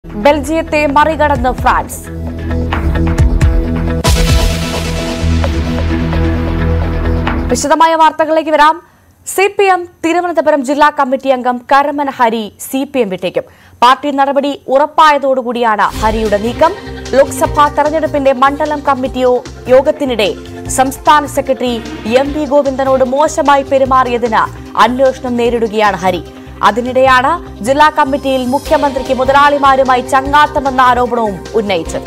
ബെൽജിയത്തെ മറികടന്ന് ഫ്രാൻസ്. വിശദമായ വാർത്തകളിലേക്ക് വരാം. സിപിഎം തിരുവനന്തപുരം ജില്ലാ കമ്മിറ്റി അംഗം കരമന ഹരി സിപിഎം വിട്ടേക്കും. പാർട്ടി നടപടി ഉറപ്പായതോടുകൂടിയാണ് ഹരിയുടെ നീക്കം. ലോക്സഭാ തെരഞ്ഞെടുപ്പിന്റെ മണ്ഡലം കമ്മിറ്റി യോഗത്തിനിടെ സംസ്ഥാന സെക്രട്ടറി എം.വി. ഗോവിന്ദനോട് മോശമായി പെരുമാറിയതിന് അന്വേഷണം നേരിടുകയാണ് ഹരി. അതിനിടെയാണ് ജില്ലാ കമ്മിറ്റിയിൽ മുഖ്യമന്ത്രിക്ക് മുതലാളിമാരുമായി ചങ്ങാത്തമെന്ന ആരോപണവും ഉന്നയിച്ചത്.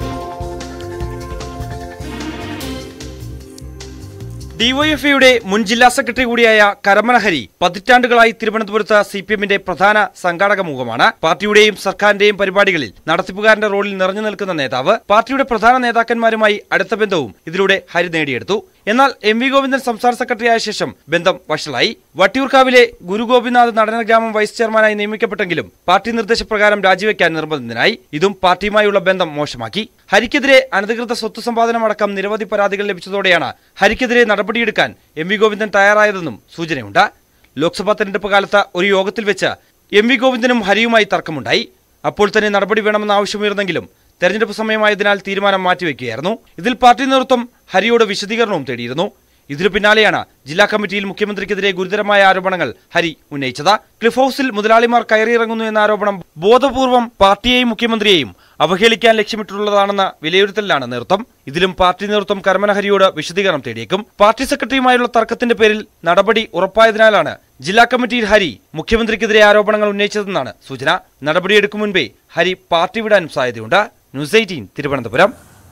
ഡിവൈഎഫ്ഐയുടെ മുൻ ജില്ലാ സെക്രട്ടറി കൂടിയായ കരമന ഹരി പതിറ്റാണ്ടുകളായി തിരുവനന്തപുരത്ത് സിപിഎമ്മിന്റെ പ്രധാന സംഘാടക മുഖമാണ്. പാർട്ടിയുടെയും സർക്കാരിന്റെയും പരിപാടികളിൽ നടത്തിപ്പുകാരന്റെ റോളിൽ നിറഞ്ഞു നിൽക്കുന്ന നേതാവ്. പാർട്ടിയുടെ പ്രധാന നേതാക്കന്മാരുമായി അടുത്ത ബന്ധവും ഇതിലൂടെ ഹരി നേടിയെടുത്തു. എന്നാൽ എം.വി. ഗോവിന്ദൻ സംസ്ഥാന സെക്രട്ടറിയായ ശേഷം ബന്ധം വഷളായി. വട്ടിയൂർക്കാവിലെ ഗുരുഗോപിനാഥ് നടനഗ്രാമം വൈസ് ചെയർമാനായി നിയമിക്കപ്പെട്ടെങ്കിലും പാർട്ടി നിർദ്ദേശപ്രകാരം രാജിവെക്കാൻ നിർബന്ധിതനായി. ഇതും പാർട്ടിയുമായുള്ള ബന്ധം മോശമാക്കി. ഹരിക്കെതിരെ അനധികൃത സ്വത്ത് സമ്പാദനമടക്കം നിരവധി പരാതികൾ ലഭിച്ചതോടെയാണ് ഹരിക്കെതിരെ നടപടിയെടുക്കാൻ എം.വി. ഗോവിന്ദൻ തയ്യാറായതെന്നും സൂചനയുണ്ട്. ലോക്സഭാ തെരഞ്ഞെടുപ്പ് കാലത്ത് ഒരു യോഗത്തിൽ വെച്ച് എം.വി. ഗോവിന്ദനും ഹരിയുമായി തർക്കമുണ്ടായി. അപ്പോൾ തന്നെ നടപടി വേണമെന്ന ആവശ്യമുയർന്നെങ്കിലും തെരഞ്ഞെടുപ്പ് സമയമായതിനാൽ തീരുമാനം മാറ്റിവെക്കുകയായിരുന്നു. ഇതിൽ പാർട്ടി നേതൃത്വം ഹരിയോട് വിശദീകരണവും തേടിയിരുന്നു. ഇതിനു പിന്നാലെയാണ് ജില്ലാ കമ്മിറ്റിയിൽ മുഖ്യമന്ത്രിക്കെതിരെ ഗുരുതരമായ ആരോപണങ്ങൾ ഹരി ഉന്നയിച്ചത്. ക്ലിഫ് ഹൌസിൽ മുതലാളിമാർ കയറിയിറങ്ങുന്നു എന്ന ആരോപണം ബോധപൂർവം പാർട്ടിയെയും മുഖ്യമന്ത്രിയെയും അവഹേളിക്കാൻ ലക്ഷ്യമിട്ടുള്ളതാണെന്ന വിലയിരുത്തലിലാണ് നേതൃത്വം. ഇതിലും പാർട്ടി നേതൃത്വം കരമന ഹരിയോട് വിശദീകരണം തേടിയേക്കും. പാർട്ടി സെക്രട്ടറിയുമായുള്ള തർക്കത്തിന്റെ പേരിൽ നടപടി ഉറപ്പായതിനാലാണ് ജില്ലാ കമ്മിറ്റിയിൽ ഹരി മുഖ്യമന്ത്രിക്കെതിരെ ആരോപണങ്ങൾ ഉന്നയിച്ചതെന്നാണ് സൂചന. നടപടിയെടുക്കും മുൻപേ ഹരി പാർട്ടി വിടാനും സാധ്യതയുണ്ട്. ന്യൂസ് 18 തിരുവനന്തപുരം.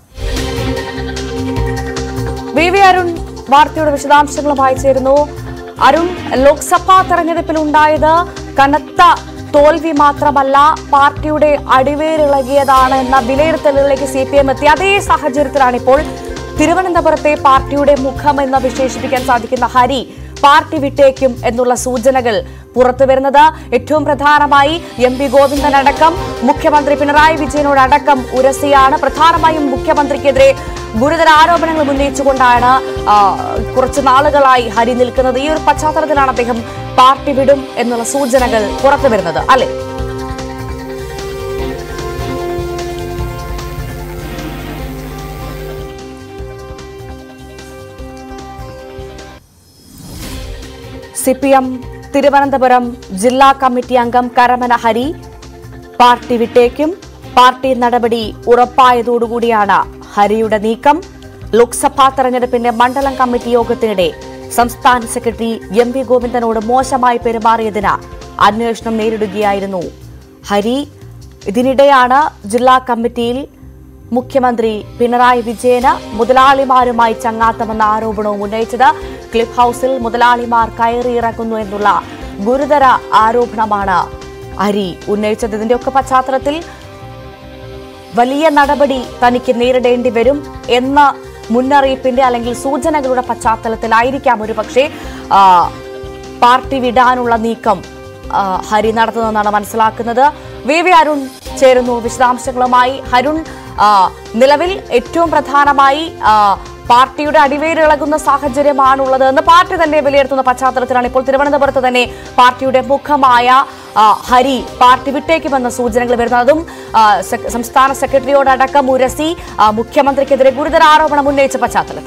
വി അരുൺ വാർത്തയുടെ വിശദാംശങ്ങളുമായി ചേരുന്നു. അരുൺ, ലോക്സഭാ തെരഞ്ഞെടുപ്പിലുണ്ടായത് കനത്ത തോൽവി മാത്രമല്ല, പാർട്ടിയുടെ അടിവേരിളകിയതാണ് എന്ന വിലയിരുത്തലുകളിലേക്ക് സിപിഎം എത്തി. അതേ സാഹചര്യത്തിലാണ് ഇപ്പോൾ തിരുവനന്തപുരത്തെ പാർട്ടിയുടെ മുഖമെന്ന് വിശേഷിപ്പിക്കാൻ സാധിക്കുന്ന ഹരി പാർട്ടി വിട്ടേക്കും എന്നുള്ള സൂചനകൾ പുറത്തുവരുന്നത്. ഏറ്റവും പ്രധാനമായി എം.വി. ഗോവിന്ദൻ അടക്കം മുഖ്യമന്ത്രി പിണറായി വിജയനോടടക്കം ഉരസിയാണ്. പ്രധാനമായും മുഖ്യമന്ത്രിക്കെതിരെ ഗുരുതര ആരോപണങ്ങൾ ഉന്നയിച്ചുകൊണ്ടാണ് കുറച്ചു നാളുകളായി ഹരി നിൽക്കുന്നത്. ഈ ഒരു പശ്ചാത്തലത്തിലാണ് അദ്ദേഹം പാർട്ടി വിടും എന്നുള്ള സൂചനകൾ പുറത്തുവരുന്നത്, അല്ലെ? സിപിഎം തിരുവനന്തപുരം ജില്ലാ കമ്മിറ്റി അംഗം കരമന ഹരി പാർട്ടി വിട്ടേക്കും. പാർട്ടി നടപടി ഉറപ്പായതോടുകൂടിയാണ് ഹരിയുടെ നീക്കം. ലോക്സഭാ തെരഞ്ഞെടുപ്പിന്റെ മണ്ഡലം കമ്മിറ്റി യോഗത്തിനിടെ സംസ്ഥാന സെക്രട്ടറി എം.വി. ഗോവിന്ദനോട് മോശമായി പെരുമാറിയതിന് അന്വേഷണം നേരിടുകയായിരുന്നു ഹരി. ഇതിനിടെയാണ് ജില്ലാ കമ്മിറ്റിയിൽ മുഖ്യമന്ത്രി പിണറായി വിജയന് മുതലാളിമാരുമായി ചങ്ങാത്തമെന്ന ആരോപണവും ഉന്നയിച്ചത്. ക്ലിഫ് ഹൌസിൽ മുതലാളിമാർ കയറിയിറങ്ങുന്നു എന്നുള്ള ഗുരുതര ആരോപണമാണ് ഹരി ഉന്നയിച്ചത്. ഇതിന്റെയൊക്കെ പശ്ചാത്തലത്തിൽ വലിയ നടപടി തനിക്ക് നേരിടേണ്ടി വരും എന്ന മുന്നറിയിപ്പിന്റെ അല്ലെങ്കിൽ സൂചനകളുടെ പശ്ചാത്തലത്തിലായിരിക്കാം ഒരുപക്ഷെ പാർട്ടി വിടാനുള്ള നീക്കം ഹരി നടത്തുന്നതെന്നാണ് മനസ്സിലാക്കുന്നത്. വി അരുൺ ചേരുന്നു വിശദാംശങ്ങളുമായി. അരുൺ, നിലവിൽ ഏറ്റവും പ്രധാനമായി പാർട്ടിയുടെ അടിവേരിളകുന്ന സാഹചര്യമാണുള്ളത് എന്ന് പാർട്ടി തന്നെ വിലയിരുത്തുന്ന പശ്ചാത്തലത്തിലാണ് ഇപ്പോൾ തിരുവനന്തപുരത്ത് തന്നെ പാർട്ടിയുടെ മുഖമായ ഹരി പാർട്ടി വിട്ടേക്കുമെന്ന സൂചനകൾ വരുന്നതും സംസ്ഥാന സെക്രട്ടറിയോടടക്കം ഉരസി മുഖ്യമന്ത്രിക്കെതിരെ ഗുരുതര ആരോപണം ഉന്നയിച്ച പശ്ചാത്തലത്തിൽ.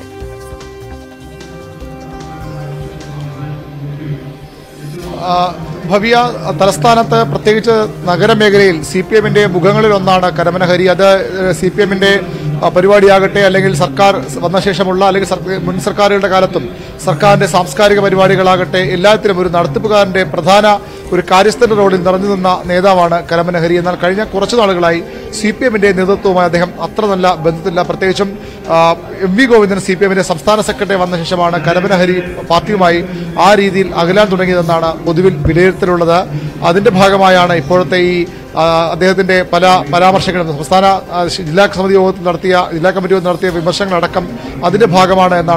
ഭവ്യ, തലസ്ഥാനത്ത് പ്രത്യേകിച്ച് നഗരമേഖലയിൽ സിപിഎമ്മിന്റെ മുഖങ്ങളിലൊന്നാണ് കരമന ഹരി. അത് സിപിഎമ്മിന്റെ പരിപാടിയാകട്ടെ, അല്ലെങ്കിൽ സർക്കാർ വന്ന ശേഷമുള്ള അല്ലെങ്കിൽ മുൻ സർക്കാരുകളുടെ കാലത്തും സർക്കാരിന്റെ സാംസ്കാരിക പരിപാടികളാകട്ടെ, എല്ലാത്തിലും ഒരു നടത്തിപ്പുകാരന്റെ പ്രധാന ഒരു കാര്യസ്ഥന്റെ റോളിൽ നിറഞ്ഞു നിന്ന നേതാവാണ് കരമന ഹരി. എന്നാൽ കഴിഞ്ഞ കുറച്ചു നാളുകളായി സിപിഎമ്മിന്റെ നേതൃത്വവുമായി അദ്ദേഹം അത്ര നല്ല ബന്ധത്തില്ല. പ്രത്യേകിച്ചും എം.വി. ഗോവിന്ദൻ സിപിഎമ്മിന്റെ സംസ്ഥാന സെക്രട്ടറി വന്ന ശേഷമാണ് കരമന ഹരി പാർട്ടിയുമായി ആ രീതിയിൽ അകലാൻ തുടങ്ങിയതെന്നാണ് പൊതുവിൽ വിലയിരുത്തലുള്ളത്. അതിന്റെ ഭാഗമായാണ് ഇപ്പോഴത്തെ ഈ അദ്ദേഹത്തിന്റെ പല പരാമർശങ്ങളും ജില്ലാ കമ്മിറ്റി യോഗത്തിൽ നടത്തിയ വിമർശനങ്ങളടക്കം അതിന്റെ ഭാഗമാണ് എന്നാണ്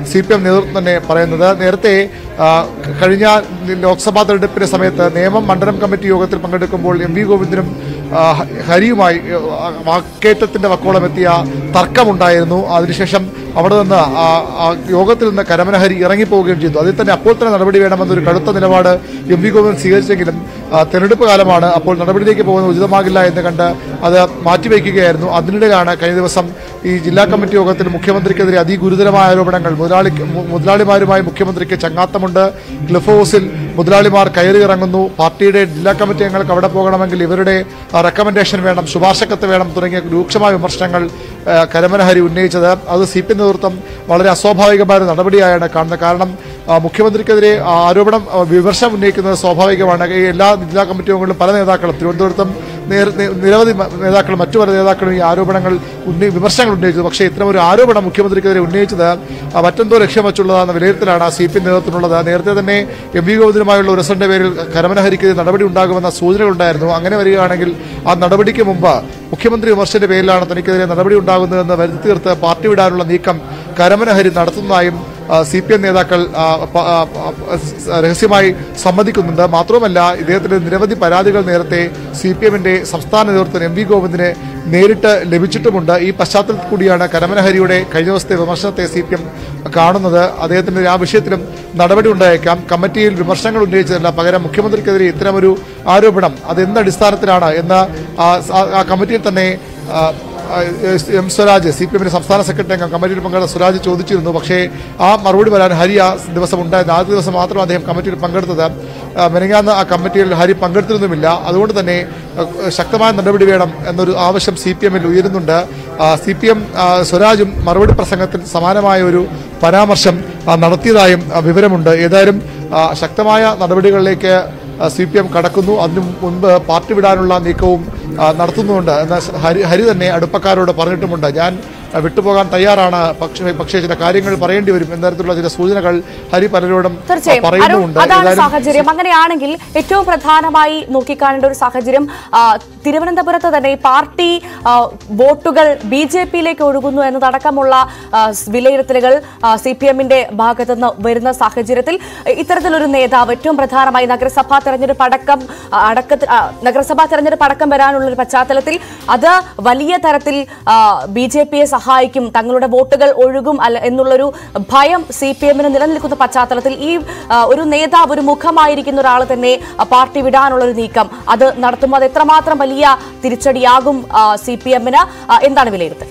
CPM നേതൃത്വം തന്നെ പറയുന്നത്. നേരത്തെ കഴിഞ്ഞ ലോക്സഭാ തെരഞ്ഞെടുപ്പിന്റെ സമയത്ത് നേമം മണ്ഡലം കമ്മിറ്റി യോഗത്തിൽ പങ്കെടുക്കുമ്പോൾ MV ഗോവിന്ദനും ഹരിയുമായി വാക്കേറ്റത്തിന്റെ വക്കോളം എത്തിയ തർക്കമുണ്ടായിരുന്നു. അതിനുശേഷം അവിടെ നിന്ന് യോഗത്തിൽ നിന്ന് കരമന ഹരി ഇറങ്ങിപ്പോവുകയും ചെയ്തു. അതിൽ തന്നെ അപ്പോൾ തന്നെ നടപടി വേണമെന്നൊരു കടുത്ത നിലപാട് MV ഗോവിന്ദൻ സ്വീകരിച്ചെങ്കിലും തെരഞ്ഞെടുപ്പ് കാലമാണ്, അപ്പോൾ നടപടിയിലേക്ക് പോകുന്നത് ഉചിതമാകില്ല എന്ന് കണ്ട് അത് മാറ്റിവെക്കുകയായിരുന്നു. അതിനിടയിലാണ് കഴിഞ്ഞ ദിവസം ഈ ജില്ലാ കമ്മിറ്റി യോഗത്തിൽ മുഖ്യമന്ത്രിക്കെതിരെ അതിഗുരുതരമായ ആരോപണങ്ങൾ. മുതലാളിമാരുമായി മുഖ്യമന്ത്രിക്ക് ചങ്ങാത്തമുണ്ട്, ക്ലിഫ് ഹൗസിൽ മുതലാളിമാർ കയറി ഇറങ്ങുന്നു, പാർട്ടിയുടെ ജില്ലാ കമ്മിറ്റി അംഗങ്ങൾക്ക് അവിടെ പോകണമെങ്കിൽ ഇവരുടെ റെക്കമെൻഡേഷൻ വേണം, ശുപാർശക്കത്ത് വേണം തുടങ്ങിയ രൂക്ഷമായ വിമർശനങ്ങൾ കരമന ഹരി ഉന്നയിച്ചത്. അത് CPM നേതൃത്വം വളരെ അസ്വാഭാവികമായ നടപടിയായാണ് കാണുന്നത്. കാരണം മുഖ്യമന്ത്രിക്കെതിരെ ആരോപണം വിമർശനം ഉന്നയിക്കുന്നത് സ്വാഭാവികമാണ്. എല്ലാ ജില്ലാ കമ്മിറ്റി യോഗങ്ങളിലും പല നേതാക്കളും തിരുവനന്തപുരത്തും നിരവധി നേതാക്കളും മറ്റു പല നേതാക്കളും ഈ ആരോപണങ്ങൾ വിമർശനങ്ങൾ ഉന്നയിച്ചത്. പക്ഷേ ഇത്തരമൊരു ആരോപണം മുഖ്യമന്ത്രിക്കെതിരെ ഉന്നയിച്ചത് മറ്റെന്തോ ലക്ഷ്യം വെച്ചുള്ളതാണെന്ന വിലയിരുത്തലാണ് CPM നേതൃത്വത്തിനുള്ളത്. നേരത്തെ തന്നെ MV ഗോവിന്ദനുമായുള്ള ഒരു റിസൾട്ടിന്റെ പേരിൽ കരമന ഹരിക്കെതിരെ നടപടി ഉണ്ടാകുമെന്ന സൂചനകളുണ്ടായിരുന്നു. അങ്ങനെ വരികയാണെങ്കിൽ ആ നടപടിക്ക് മുമ്പ് മുഖ്യമന്ത്രി വിമർശനത്തിന്റെ പേരിലാണ് തനിക്കെതിരെ നടപടി ഉണ്ടാകുന്നതെന്ന് വരുത്തി തീർത്ത് പാർട്ടി വിടാനുള്ള നീക്കം കരമന ഹരി നടത്തുന്നതായും CPM നേതാക്കൾ രഹസ്യമായി സമ്മതിക്കുന്നുണ്ട്. മാത്രവുമല്ല, ഇദ്ദേഹത്തിന് നിരവധി പരാതികൾ നേരത്തെ CPMന്റെ സംസ്ഥാന നേതൃത്വം MV ഗോവിന്ദന് നേരിട്ട് ലഭിച്ചിട്ടുമുണ്ട്. ഈ പശ്ചാത്തലത്തിൽ കൂടിയാണ് കരമന ഹരിയുടെ കഴിഞ്ഞ ദിവസത്തെ വിമർശനത്തെ CPM കാണുന്നത്. അദ്ദേഹത്തിന്റെ ആ വിഷയത്തിലും നടപടി ഉണ്ടായേക്കാം. കമ്മിറ്റിയിൽ വിമർശനങ്ങൾ ഉന്നയിച്ചതല്ല, പകരം മുഖ്യമന്ത്രിക്കെതിരെ ഇത്തരമൊരു ആരോപണം അതെന്ത് അടിസ്ഥാനത്തിലാണ് എന്ന് ആ കമ്മിറ്റിയിൽ തന്നെ M. സ്വരാജ്, CPMന്റെ സംസ്ഥാന സെക്രട്ടറി അംഗം കമ്മിറ്റിയിൽ പങ്കെടുത്ത സ്വരാജ് ചോദിച്ചിരുന്നു. പക്ഷേ ആ മറുപടി വരാൻ ഹരി ആ ദിവസം ഉണ്ടായിരുന്നു. ആദ്യ ദിവസം മാത്രം അദ്ദേഹം കമ്മിറ്റിയിൽ പങ്കെടുത്തത്. മെനങ്ങാന്ന് ആ കമ്മിറ്റിയിൽ ഹരി പങ്കെടുത്തിരുന്നുമില്ല. അതുകൊണ്ട് തന്നെ ശക്തമായ നടപടി വേണം എന്നൊരു ആവശ്യം CPMൽ ഉയരുന്നുണ്ട്. CPM സ്വരാജും മറുപടി പ്രസംഗത്തിൽ സമാനമായ ഒരു പരാമർശം നടത്തിയതായും വിവരമുണ്ട്. ഏതായാലും ശക്തമായ നടപടികളിലേക്ക് CPM കടക്കുന്നു. അതിനു മുൻപ് പാർട്ടി വിടാനുള്ള നീക്കവും നടത്തുന്നുണ്ട് എന്ന് ഹരി തന്നെ അടുപ്പക്കാരോട് പറഞ്ഞിട്ടുമുണ്ട്. ഞാൻ വിട്ടുപോകാൻ തയ്യാറാണ്, പക്ഷേ ചില കാര്യങ്ങൾ പറയേണ്ടി വരും എന്ന തരത്തിലുള്ള ചില സൂചനകൾ ഹരി പലരോടും പറയുന്നുമുണ്ട്. അതാണ് സാഹചര്യം. അങ്ങനെയാണെങ്കിൽ ഏറ്റവും പ്രധാനമായി നോക്കിക്കാണേണ്ട ഒരു സാഹചര്യം തിരുവനന്തപുരത്ത് തന്നെ പാർട്ടി വോട്ടുകൾ BJPയിലേക്ക് ഒഴുകുന്നു എന്നതടക്കമുള്ള വിലയിരുത്തലുകൾ CPMന്റെ ഭാഗത്തുനിന്ന് വരുന്ന സാഹചര്യത്തിൽ ഇത്തരത്തിലൊരു നേതാവ് ഏറ്റവും പ്രധാനമായി നഗരസഭാ തെരഞ്ഞെടുപ്പ് അടക്കം വരാനുള്ളൊരു പശ്ചാത്തലത്തിൽ അത് വലിയ തരത്തിൽ BJPയെ സഹായിക്കും, തങ്ങളുടെ വോട്ടുകൾ ഒഴുകും എന്നുള്ളൊരു ഭയം CPMന് നിലനിൽക്കുന്ന പശ്ചാത്തലത്തിൽ ഈ ഒരു നേതാവ്, ഒരു മുഖമായിരിക്കുന്ന ഒരാൾ തന്നെ പാർട്ടി വിടാനുള്ളൊരു നീക്കം അത് നടത്തുമ്പോൾ അത് എത്രമാത്രം വലിയ തിരിച്ചടിയാകും CPMന്? എന്താണ് വിലയിരുത്തൽ?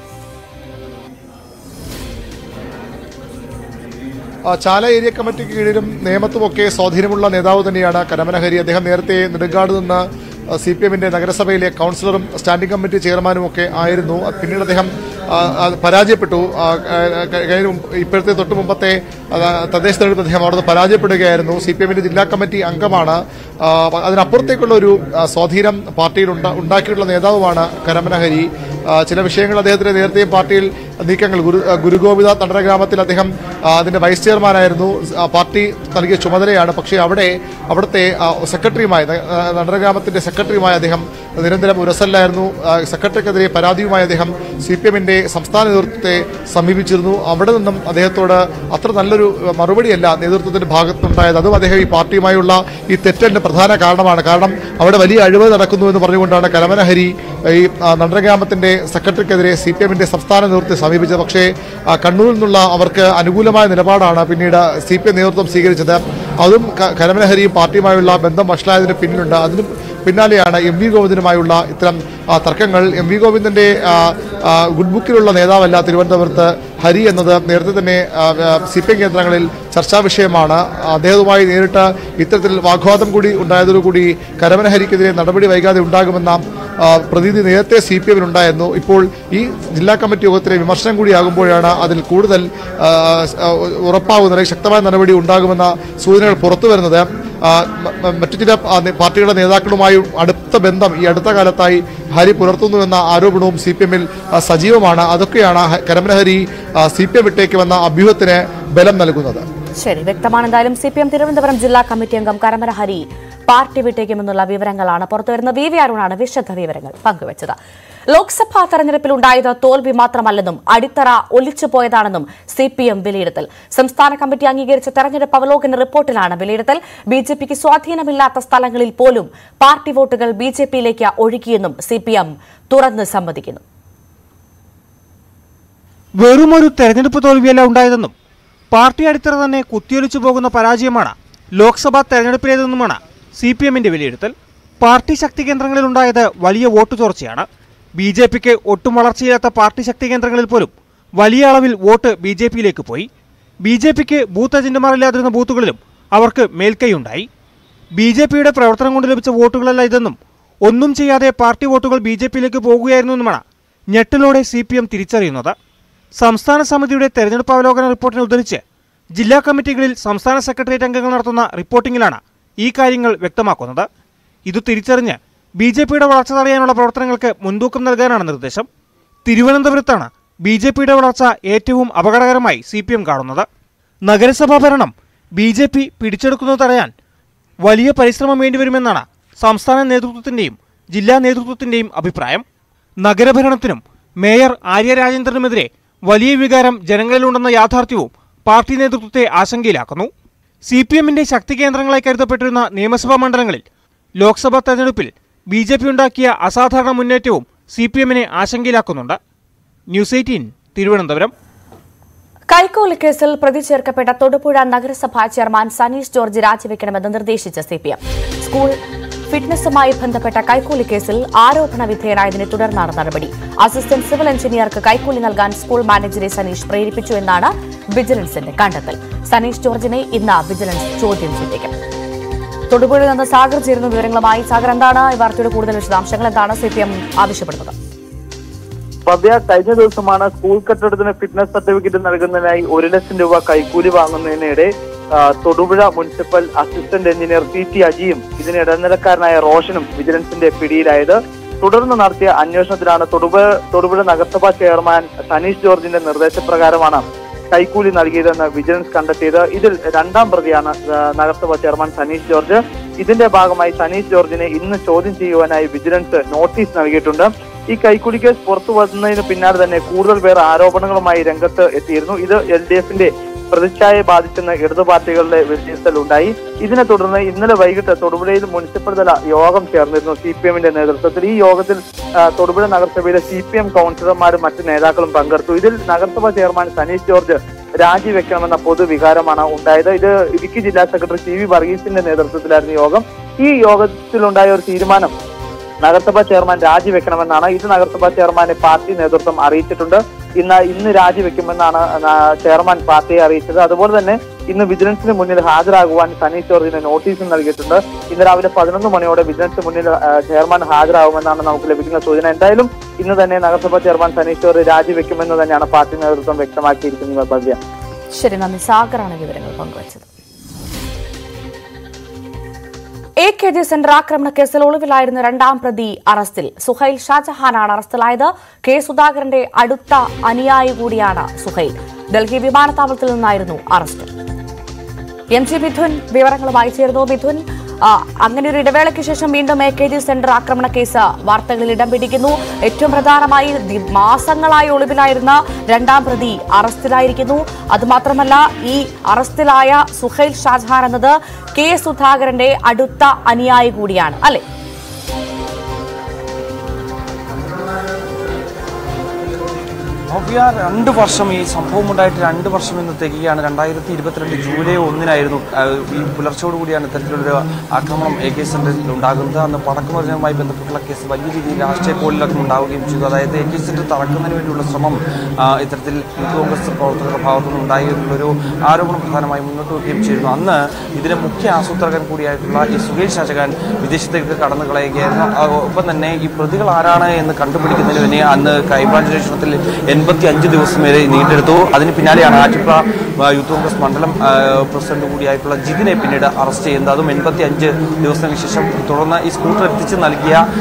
ചാല ഏരിയ കമ്മിറ്റിക്ക് കീഴിലും നിയമത്തുമൊക്കെ സ്വാധീനമുള്ള നേതാവ് തന്നെയാണ് കരമന ഹരി. അദ്ദേഹം നേരത്തെ നെടുങ്കാട് നിന്ന് CPMന്റെ നഗരസഭയിലെ കൗൺസിലറും സ്റ്റാൻഡിംഗ് കമ്മിറ്റി ചെയർമാനും ഒക്കെ ആയിരുന്നു. പിന്നീട് അദ്ദേഹം പരാജയപ്പെട്ടു. ഇപ്പോഴത്തെ തൊട്ട് മുമ്പത്തെ തദ്ദേശ തെരഞ്ഞെടുപ്പ് അദ്ദേഹം അവിടുന്ന് പരാജയപ്പെടുകയായിരുന്നു. CPMന്റെ ജില്ലാ കമ്മിറ്റി അംഗമാണ്. അതിനപ്പുറത്തേക്കുള്ള ഒരു സ്വാധീനം പാർട്ടിയിൽ ഉണ്ടാക്കിയിട്ടുള്ള നേതാവുമാണ് കരമന ഹരി. ചില വിഷയങ്ങൾ അദ്ദേഹത്തിന് നേരത്തെയും പാർട്ടിയിൽ നീക്കങ്ങൾ ഗുരുഗോപിത തണ്ടരഗ്രാമത്തിൽ അദ്ദേഹം അതിന്റെ വൈസ് ചെയർമാനായിരുന്നു. പാർട്ടി നൽകിയ ചുമതലയാണ്. പക്ഷേ അവിടുത്തെ സെക്രട്ടറിയുമായി, തണ്ടരഗ്രാമത്തിന്റെ സെക്രട്ടറിയുമായി അദ്ദേഹം നിരന്തരം ഉരസല്ലായിരുന്നു. സെക്രട്ടറിക്കെതിരെ പരാതിയുമായി അദ്ദേഹം CPMന്റെ സംസ്ഥാന നേതൃത്വത്തെ സമീപിച്ചിരുന്നു. അവിടെ നിന്നും അദ്ദേഹത്തോട് അത്ര നല്ലൊരു മറുപടിയല്ല നേതൃത്വത്തിന്റെ ഭാഗത്തുണ്ടായത്. അതും അദ്ദേഹം ഈ പാർട്ടിയുമായുള്ള ഈ തെറ്റലിന് പ്രധാന കാരണമാണ്. കാരണം അവിടെ വലിയ അഴിമതി നടക്കുന്നു എന്ന് പറഞ്ഞുകൊണ്ടാണ് കരമന ഹരി ഈ നണ്ടരഗ്രാമത്തിന്റെ സെക്രട്ടറിക്കെതിരെ CPMന്റെ സംസ്ഥാന നേതൃത്വത്തെ സമീപിച്ചത്. പക്ഷേ കണ്ണൂരിൽ നിന്നുള്ള അവർക്ക് അനുകൂലമായ നിലപാടാണ് പിന്നീട് CPM നേതൃത്വം സ്വീകരിച്ചത്. അതും കരമന ഹരിയും പാർട്ടിയുമായുള്ള ബന്ധം വഷളായതിന് പിന്നിലുണ്ട്. അതിന് പിന്നാലെയാണ് MV ഗോവിന്ദനുമായുള്ള ഇത്തരം തർക്കങ്ങൾ. MV ഗോവിന്ദന്റെ ഗുഡ് ബുക്കിലുള്ള നേതാവല്ല തിരുവനന്തപുരത്ത് ഹരി എന്നത് നേരത്തെ തന്നെ CPM കേന്ദ്രങ്ങളിൽ ചർച്ചാ വിഷയമാണ്. അദ്ദേഹവുമായി നേരിട്ട് ഇത്തരത്തിൽ വാഗ്വാദം കൂടി ഉണ്ടായതോടുകൂടി കരമന ഹരിക്കെതിരെ നടപടി വൈകാതെ ഉണ്ടാകുമെന്ന പ്രതീതി നേരത്തെ CPMനുണ്ടായിരുന്നു. ഇപ്പോൾ ഈ ജില്ലാ കമ്മിറ്റി യോഗത്തിലെ വിമർശനം കൂടിയാകുമ്പോഴാണ് അതിൽ കൂടുതൽ ഉറപ്പാകുന്നത്, ശക്തമായ നടപടി ഉണ്ടാകുമെന്ന സൂചനകൾ പുറത്തു വരുന്നത്. മറ്റു ചില പാർട്ടികളുടെ നേതാക്കളുമായും അടുത്ത ബന്ധം ഈ അടുത്ത കാലത്തായി ഹരി പുലർത്തുന്നുവെന്ന ആരോപണവും CPMൽ സജീവമാണ്. അതൊക്കെയാണ് കരമന ഹരി CPM വിട്ടേക്ക് വന്ന അഭ്യൂഹത്തിന് ബലം നൽകുന്നത്. ശരി, വ്യക്തമാണ്. എന്തായാലും CPM തിരുവനന്തപുരം ജില്ലാ കമ്മിറ്റി അംഗം കരമന ഹരി പാർട്ടി വിട്ടേക്കുമെന്നുള്ള വിവരങ്ങളാണ് പുറത്തുവരുന്ന വി അരുണാണ് വിശദ വിവരങ്ങൾ പങ്കുവച്ചത്. ലോക്സഭാ തെരഞ്ഞെടുപ്പിൽ ഉണ്ടായത് തോൽവി മാത്രമല്ലെന്നും അടിത്തറ ഒലിച്ചുപോയതാണെന്നും CPM വിലയിരുത്തൽ. സംസ്ഥാന കമ്മിറ്റി അംഗീകരിച്ച തെരഞ്ഞെടുപ്പ് അവലോകന റിപ്പോർട്ടിലാണ് വിലയിരുത്തൽ. BJPക്ക് സ്വാധീനമില്ലാത്ത സ്ഥലങ്ങളിൽ പോലും പാർട്ടി വോട്ടുകൾ BJPയിലേക്ക് ഒഴുകിയെന്നും CPM തുറന്ന് സമ്മതിക്കുന്നു. വെറുമൊരു തെരഞ്ഞെടുപ്പ് തോൽവിയല്ല ഉണ്ടായതെന്നും പാർട്ടി അടിത്തറ തന്നെ കുത്തിയൊലിച്ചു പോകുന്ന പരാജയമാണ് ലോക്സഭാ തെരഞ്ഞെടുപ്പിലേതെന്നുമാണ് CPMന്റെ വിലയിരുത്തൽ. പാർട്ടി ശക്തി കേന്ദ്രങ്ങളിൽ ഉണ്ടായത് വലിയ വോട്ട് ചോർച്ചയാണ്. BJPക്ക് ഒട്ടും വളർച്ചയില്ലാത്ത പാർട്ടി ശക്തി കേന്ദ്രങ്ങളിൽ പോലും വലിയ അളവിൽ വോട്ട് BJPയിലേക്ക് പോയി. BJPക്ക് ബൂത്ത് ഏജന്റുമാരില്ലാതിരുന്ന ബൂത്തുകളിലും അവർക്ക് മേൽക്കൈയുണ്ടായി. BJPയുടെ പ്രവർത്തനം കൊണ്ട് ലഭിച്ച വോട്ടുകളല്ല ഇതെന്നും ഒന്നും ചെയ്യാതെ പാർട്ടി വോട്ടുകൾ BJPയിലേക്ക് പോകുകയായിരുന്നുവെന്നുമാണ് ഞെട്ടലോടെ CPM തിരിച്ചറിയുന്നത്. സംസ്ഥാന സമിതിയുടെ തെരഞ്ഞെടുപ്പ് അവലോകന റിപ്പോർട്ടിനെ ഉദ്ധരിച്ച് ജില്ലാ കമ്മിറ്റികളിൽ സംസ്ഥാന സെക്രട്ടേറിയറ്റ് അംഗങ്ങൾ നടത്തുന്ന റിപ്പോർട്ടിംഗിലാണ് ഈ കാര്യങ്ങൾ വ്യക്തമാക്കുന്നത്. ഇത് തിരിച്ചറിഞ്ഞ് BJPയുടെ വളർച്ച തടയാനുള്ള പ്രവർത്തനങ്ങൾക്ക് മുൻതൂക്കം നൽകാനാണ് നിർദ്ദേശം. തിരുവനന്തപുരത്താണ് BJPയുടെ വളർച്ച ഏറ്റവും അപകടകരമായി CPM കാണുന്നത്. നഗരസഭാ ഭരണം BJP പിടിച്ചെടുക്കുന്നത് തടയാൻ വലിയ പരിശ്രമം വേണ്ടിവരുമെന്നാണ് സംസ്ഥാന നേതൃത്വത്തിന്റെയും ജില്ലാ നേതൃത്വത്തിന്റെയും അഭിപ്രായം. നഗരഭരണത്തിനും മേയർ ആര്യ രാജേന്ദ്രനുമെതിരെ വലിയ വികാരം ജനങ്ങളിലുണ്ടെന്ന യാഥാർത്ഥ്യവും പാർട്ടി നേതൃത്വത്തെ ആശങ്കയിലാക്കുന്നു. CPMന്റെ ശക്തി കേന്ദ്രങ്ങളായി കരുതപ്പെട്ടിരുന്ന നിയമസഭാ മണ്ഡലങ്ങളിൽ ലോക്സഭാ തെരഞ്ഞെടുപ്പിൽ BJP ഉണ്ടാക്കിയ അസാധാരണ മുന്നേറ്റവും CPMനെ ആശങ്കയിലാക്കുന്നുണ്ട്. ന്യൂസ് 18 തിരുവനന്തപുരം. കൈക്കൂലി കേസിൽ പ്രതി ചേർക്കപ്പെട്ട തൊടുപുഴ നഗരസഭാ ചെയർമാൻ സനീഷ് ജോർജ് രാജിവെക്കണമെന്ന് നിർദ്ദേശിച്ച CPM. സ്കൂൾ ഫിറ്റ്നസുമായി ബന്ധപ്പെട്ട കൈക്കൂലി കേസിൽ ആരോപണ വിധേയനായതിനെ തുടർന്നാണ് നടപടി. അസിസ്റ്റന്റ് സിവിൽ എഞ്ചിനീയർക്ക് കൈക്കൂലി നൽകാൻ സ്കൂൾ മാനേജറെ സനീഷ് പ്രേരിപ്പിച്ചു എന്നാണ് വിജിലൻസിന്റെ കണ്ടെത്തൽ. സനീഷ് ജോർജിനെ ഇന്ന് വിജിലൻസ് ചോദ്യം ചെയ്തേക്കും. തൊടുപുഴയിൽ നിന്ന് സാഗർ ചേരുന്ന വിവരങ്ങളുമായി. സാഗർ, എന്താണ് ഈ വാർത്തയുടെ കൂടുതൽ വിശദാംശങ്ങൾ? എന്താണ് CPM ആവശ്യപ്പെടുന്നത്? കഴിഞ്ഞ ദിവസമാണ് സ്കൂൾ കെട്ടിടത്തിന് ഫിറ്റ്നസ് സർട്ടിഫിക്കറ്റ് നൽകുന്നതിനായി 1 ലക്ഷം രൂപ കൈക്കൂലി വാങ്ങുന്നതിനിടെ Thodupuzha municipal assistant engineer CT അജിയും ഇതിന് ഇടനിലക്കാരനായ റോഷനും വിജിലൻസിന്റെ പിടിയിലായത്. തുടർന്ന് നടത്തിയ അന്വേഷണത്തിലാണ് തൊടുപുഴ നഗരസഭാ ചെയർമാൻ സനീഷ് ജോർജിന്റെ നിർദ്ദേശപ്രകാരമാണ് കൈക്കൂലി നൽകിയതെന്ന് വിജിലൻസ് കണ്ടെത്തിയത്. ഇതിൽ 2ാം പ്രതിയാണ് നഗരസഭാ ചെയർമാൻ സനീഷ് ജോർജ്. ഇതിന്റെ ഭാഗമായി സനീഷ് ജോർജിനെ ഇന്ന് ചോദ്യം ചെയ്യുവാനായി വിജിലൻസ് നോട്ടീസ് നൽകിയിട്ടുണ്ട്. ഈ കൈക്കൂലി കേസ് പുറത്തു വന്നതിന് പിന്നാലെ തന്നെ കൂടുതൽ പേർ ആരോപണങ്ങളുമായി രംഗത്ത് എത്തിയിരുന്നു. ഇത് LDFന്റെ പ്രതിച്ഛായയെ ബാധിച്ചെന്ന് ഇടതു പാർട്ടികളുടെ വിലയിരുത്തൽ ഉണ്ടായി. ഇതിനെ തുടർന്ന് ഇന്നലെ വൈകിട്ട് തൊടുപുഴയിൽ മുനിസിപ്പൽ തല യോഗം ചേർന്നിരുന്നു CPMന്റെ നേതൃത്വത്തിൽ. ഈ യോഗത്തിൽ തൊടുപുഴ നഗരസഭയിലെ CPM കൗൺസിലർമാരും മറ്റ് നേതാക്കളും പങ്കെടുത്തു. ഇതിൽ നഗരസഭാ ചെയർമാൻ സനീഷ് ജോർജ് രാജിവെക്കണമെന്ന പൊതുവികാരമാണ് ഉണ്ടായത്. ഇത് ഇടുക്കി ജില്ലാ സെക്രട്ടറി CV വർഗീസിന്റെ നേതൃത്വത്തിലായിരുന്നു യോഗം. ഈ യോഗത്തിലുണ്ടായ ഒരു തീരുമാനം നഗരസഭാ ചെയർമാൻ രാജിവെക്കണമെന്നാണ്. ഇത് നഗരസഭാ ചെയർമാനെ പാർട്ടി നേതൃത്വം അറിയിച്ചിട്ടുണ്ട്. ഇന്ന് രാജിവെക്കുമെന്നാണ് ചെയർമാൻ പാർട്ടിയെ അറിയിച്ചത്. അതുപോലെ തന്നെ ഇന്ന് വിജിലൻസിന് മുന്നിൽ ഹാജരാകുവാൻ സനീഷ് ജോർജിന് നോട്ടീസും നൽകിയിട്ടുണ്ട്. ഇന്ന് രാവിലെ 11 മണിയോടെ വിജിലൻസിന് മുന്നിൽ ചെയർമാൻ ഹാജരാകുമെന്നാണ് നമുക്ക് ലഭിക്കുന്ന സൂചന. എന്തായാലും ഇന്ന് തന്നെ നഗരസഭാ ചെയർമാൻ സനീഷ് ജോർജ് രാജിവെക്കുമെന്ന് തന്നെയാണ് പാർട്ടി നേതൃത്വം വ്യക്തമാക്കിയിരിക്കുന്നത്. ഭവ്യ, ശരി, നന്ദി. സാഗറാണ് വിവരങ്ങൾ പങ്കുവച്ചത്. AKG സെന്റർ ആക്രമണ കേസിൽ ഒളിവിലായിരുന്ന 2ാം പ്രതി അറസ്റ്റിൽ. സുഹൈൽ ഷാജഹാനാണ് അറസ്റ്റിലായത്. K സുധാകരന്റെ അടുത്ത അനുയായി കൂടിയാണ് സുഹൈൽ. ഡൽഹി വിമാനത്താവളത്തിൽ നിന്നായിരുന്നു അറസ്റ്റ്. MG മിഥുൻ വിവരങ്ങളുമായി ചേർന്നു. മിഥുൻ, അങ്ങനെ ഒരു ഇടവേളയ്ക്ക് ശേഷം വീണ്ടും AKG സെന്റർ ആക്രമണ കേസ് വാർത്തകളിൽ ഇടം പിടിക്കുന്നു. ഏറ്റവും പ്രധാനമായി മാസങ്ങളായി ഒളിവിലായിരുന്ന 2ാം പ്രതി അറസ്റ്റിലായിരിക്കുന്നു. അതുമാത്രമല്ല, ഈ അറസ്റ്റിലായ സുഹൈൽ ഷാജഹാൻ എന്നത് K സുധാകരന്റെ അടുത്ത അനുയായി കൂടിയാണ്, അല്ലെ? ഭവ്യ, 2 വർഷം ഈ സംഭവം ഉണ്ടായിട്ട് 2 വർഷം എന്ന് തികയാണ്. 2022 ജൂലൈ 1-നായിരുന്നു ഈ പുലർച്ചയോടുകൂടിയാണ് ഇത്തരത്തിലൊരു ആക്രമണം AKG സെന്ററിൽ ഉണ്ടാകുന്നത്. അന്ന് പടക്കമറിഞ്ഞതുമായി ബന്ധപ്പെട്ടുള്ള കേസ് വലിയ രീതിയിൽ രാഷ്ട്രീയ കോളിലൊക്കെ ഉണ്ടാവുകയും ചെയ്തു. അതായത് AKG സെന്റർ തറക്കുന്നതിന് വേണ്ടിയുള്ള ശ്രമം ഇത്തരത്തിൽ യൂത്ത് കോൺഗ്രസ് പ്രവർത്തകരുടെ ഭാഗത്തുനിന്ന് ഉണ്ടായിട്ടുള്ളൊരു ആരോപണം പ്രധാനമായി മുന്നോട്ട് വയ്ക്കുകയും ചെയ്തിരുന്നു. അന്ന് ഇതിന് മുഖ്യ ആസൂത്രകൻ കൂടിയായിട്ടുള്ള ഈ സുഹൈൽ ഷാജഹാൻ വിദേശത്തേക്ക് കടന്നു കളയുകയായിരുന്നു. ഒപ്പം തന്നെ ഈ പ്രതികൾ ആരാണ് എന്ന് കണ്ടുപിടിക്കുന്നതിന് വേണ്ടി അന്ന് ക്രൈംബ്രാഞ്ച് അന്വേഷണത്തിൽ 85 ദിവസം വരെ നീണ്ടെടുത്തു. അതിന് പിന്നാലെയാണ് ആറ്റിപ്ര യൂത്ത് കോൺഗ്രസ് മണ്ഡലം പ്രസിഡന്റ് കൂടിയായിട്ടുള്ള ജിതിനെ പിന്നീട് അറസ്റ്റ് ചെയ്യുന്നത്. അതും 85 ദിവസങ്ങൾക്ക് ശേഷം. തുടർന്ന് ഈ സ്കൂട്ടർ എത്തിച്ച് നൽകിയ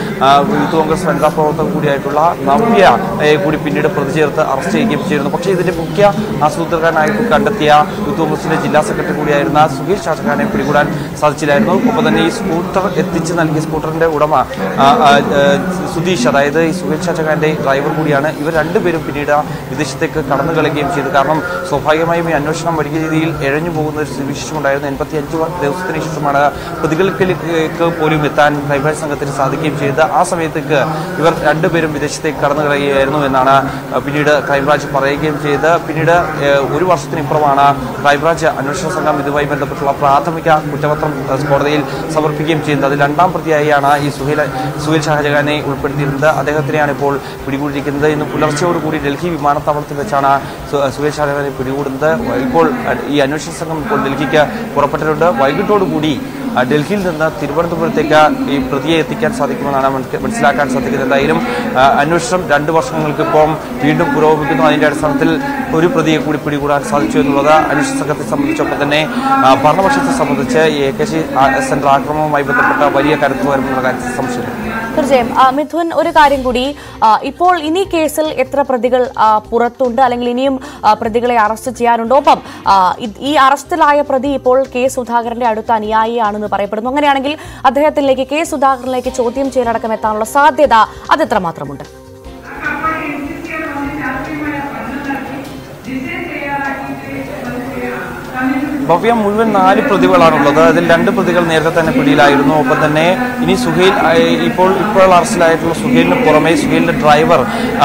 യൂത്ത് കോൺഗ്രസ് വനിതാ പ്രവർത്തക കൂടിയായിട്ടുള്ള നവ്യ കൂടി പിന്നീട് പ്രതി ചേർത്ത് അറസ്റ്റ് ചെയ്യുകയും ചെയ്തിരുന്നു. പക്ഷേ ഇതിന്റെ മുഖ്യ ആസൂത്രകനായിട്ട് കണ്ടെത്തിയ യൂത്ത് കോൺഗ്രസിന്റെ ജില്ലാ സെക്രട്ടറി കൂടിയായിരുന്ന സുഹേൽ ഷാജഹാനെ പിടികൂടാൻ സാധിച്ചില്ലായിരുന്നു. ഒപ്പം തന്നെ ഈ സ്കൂട്ടർ എത്തിച്ച് നൽകിയ സ്കൂട്ടറിന്റെ ഉടമ സുധീഷ്, അതായത് ഈ സുഹേൽ ഷാജഹാന്റെ ഡ്രൈവർ കൂടിയാണ്. ഇവർ രണ്ടുപേരും പിന്നീട് വിദേശത്തേക്ക് കടന്നു കളയുകയും ചെയ്തു. കാരണം സ്വാഭാവികമായും ഈ അന്വേഷണം വലിയ രീതിയിൽ എഴഞ്ഞു പോകുന്ന ഒരു സ്ഥിതിവിശേഷമുണ്ടായിരുന്നു. 85 ദിവസത്തിന് ശേഷമാണ് പ്രതികൾക്ക് പോലും എത്താൻ ക്രൈംബ്രാഞ്ച് സംഘത്തിന് സാധിക്കുകയും ചെയ്തത്. ആ സമയത്തേക്ക് ഇവർ രണ്ടുപേരും വിദേശത്തേക്ക് കടന്നു കളയുകയായിരുന്നു എന്നാണ് പിന്നീട് ക്രൈംബ്രാഞ്ച് പറയുകയും ചെയ്തത്. പിന്നീട് ഒരു വർഷത്തിനിപ്പുറമാണ് ക്രൈംബ്രാഞ്ച് അന്വേഷണ സംഘം ഇതുമായി ബന്ധപ്പെട്ടുള്ള പ്രാഥമിക കുറ്റപത്രം കോടതിയിൽ സമർപ്പിക്കുകയും ചെയ്യുന്നത്. അതിൽ രണ്ടാം പ്രതിയായാണ് ഈ സുഹേൽ ഷാജഹാനെ ഉൾപ്പെടുത്തിയിരുന്നത്. അദ്ദേഹത്തിനെയാണ് ഇപ്പോൾ പിടികൂടിയിരിക്കുന്നത്. ഇന്ന് പുലർച്ചയോടുകൂടി ഡൽഹി വിമാനത്താവളത്തിൽ വെച്ചാണ് സുഹേൽ ഷാജഹാനെ പിടികൂടുന്നത്. ഇപ്പോൾ ഈ അന്വേഷണ സംഘം ഇപ്പോൾ ഡൽഹിക്ക് പുറപ്പെട്ടിട്ടുണ്ട്. വൈകിട്ടോടുകൂടി ഡൽഹിയിൽ നിന്ന് തിരുവനന്തപുരത്തേക്ക് ഈ പ്രതിയെ എത്തിക്കാൻ സാധിക്കുമെന്നാണ് മനസ്സിലാക്കാൻ സാധിക്കുന്നത്. എന്തായാലും അന്വേഷണം 2 വർഷങ്ങൾക്കിപ്പം വീണ്ടും പുരോഗമിക്കുന്നു. അതിന്റെ അടിസ്ഥാനത്തിൽ ഒരു പ്രതിയെ കൂടി പിടികൂടാൻ സാധിച്ചു എന്നുള്ളത് അന്വേഷണ സംഘത്തെ സംബന്ധിച്ചൊപ്പം തന്നെ ഭരണപക്ഷത്തെ സംബന്ധിച്ച് ഈ AKC സെന്റർ ആക്രമണവുമായി ബന്ധപ്പെട്ട വലിയ കരുത്ത് വരുമെന്നുള്ള കാര്യത്തിൽ സംശയമില്ല. തീർച്ചയായും മിഥുൻ, ഒരു കാര്യം കൂടി, ഇപ്പോൾ ഇനി കേസിൽ എത്ര പ്രതികൾ പുറത്തുണ്ട്, അല്ലെങ്കിൽ ഇനിയും പ്രതികളെ അറസ്റ്റ് ചെയ്യാനുണ്ടോ? ഒപ്പം ഈ അറസ്റ്റിലായ പ്രതി ഇപ്പോൾ കെ സുധാകരന്റെ അടുത്ത അനുയായിയാണെന്ന് പറയപ്പെടുന്നു. അങ്ങനെയാണെങ്കിൽ അദ്ദേഹത്തിലേക്ക്, കെ സുധാകരനിലേക്ക് ചോദ്യം ചെയ്യലടക്കം എത്താനുള്ള സാധ്യത അത് എത്രമാത്രമുണ്ട്? ഭവ്യ, മുഴുവൻ 4 പ്രതികളാണുള്ളത്. അതിൽ 2 പ്രതികൾ നേരത്തെ തന്നെ പിടിയിലായിരുന്നു. ഒപ്പം തന്നെ ഇനി സുഹേൽ, ഇപ്പോൾ അറസ്റ്റിലായിട്ടുള്ള സുഹേലിന് പുറമെ സുഹേലിന്റെ ഡ്രൈവർ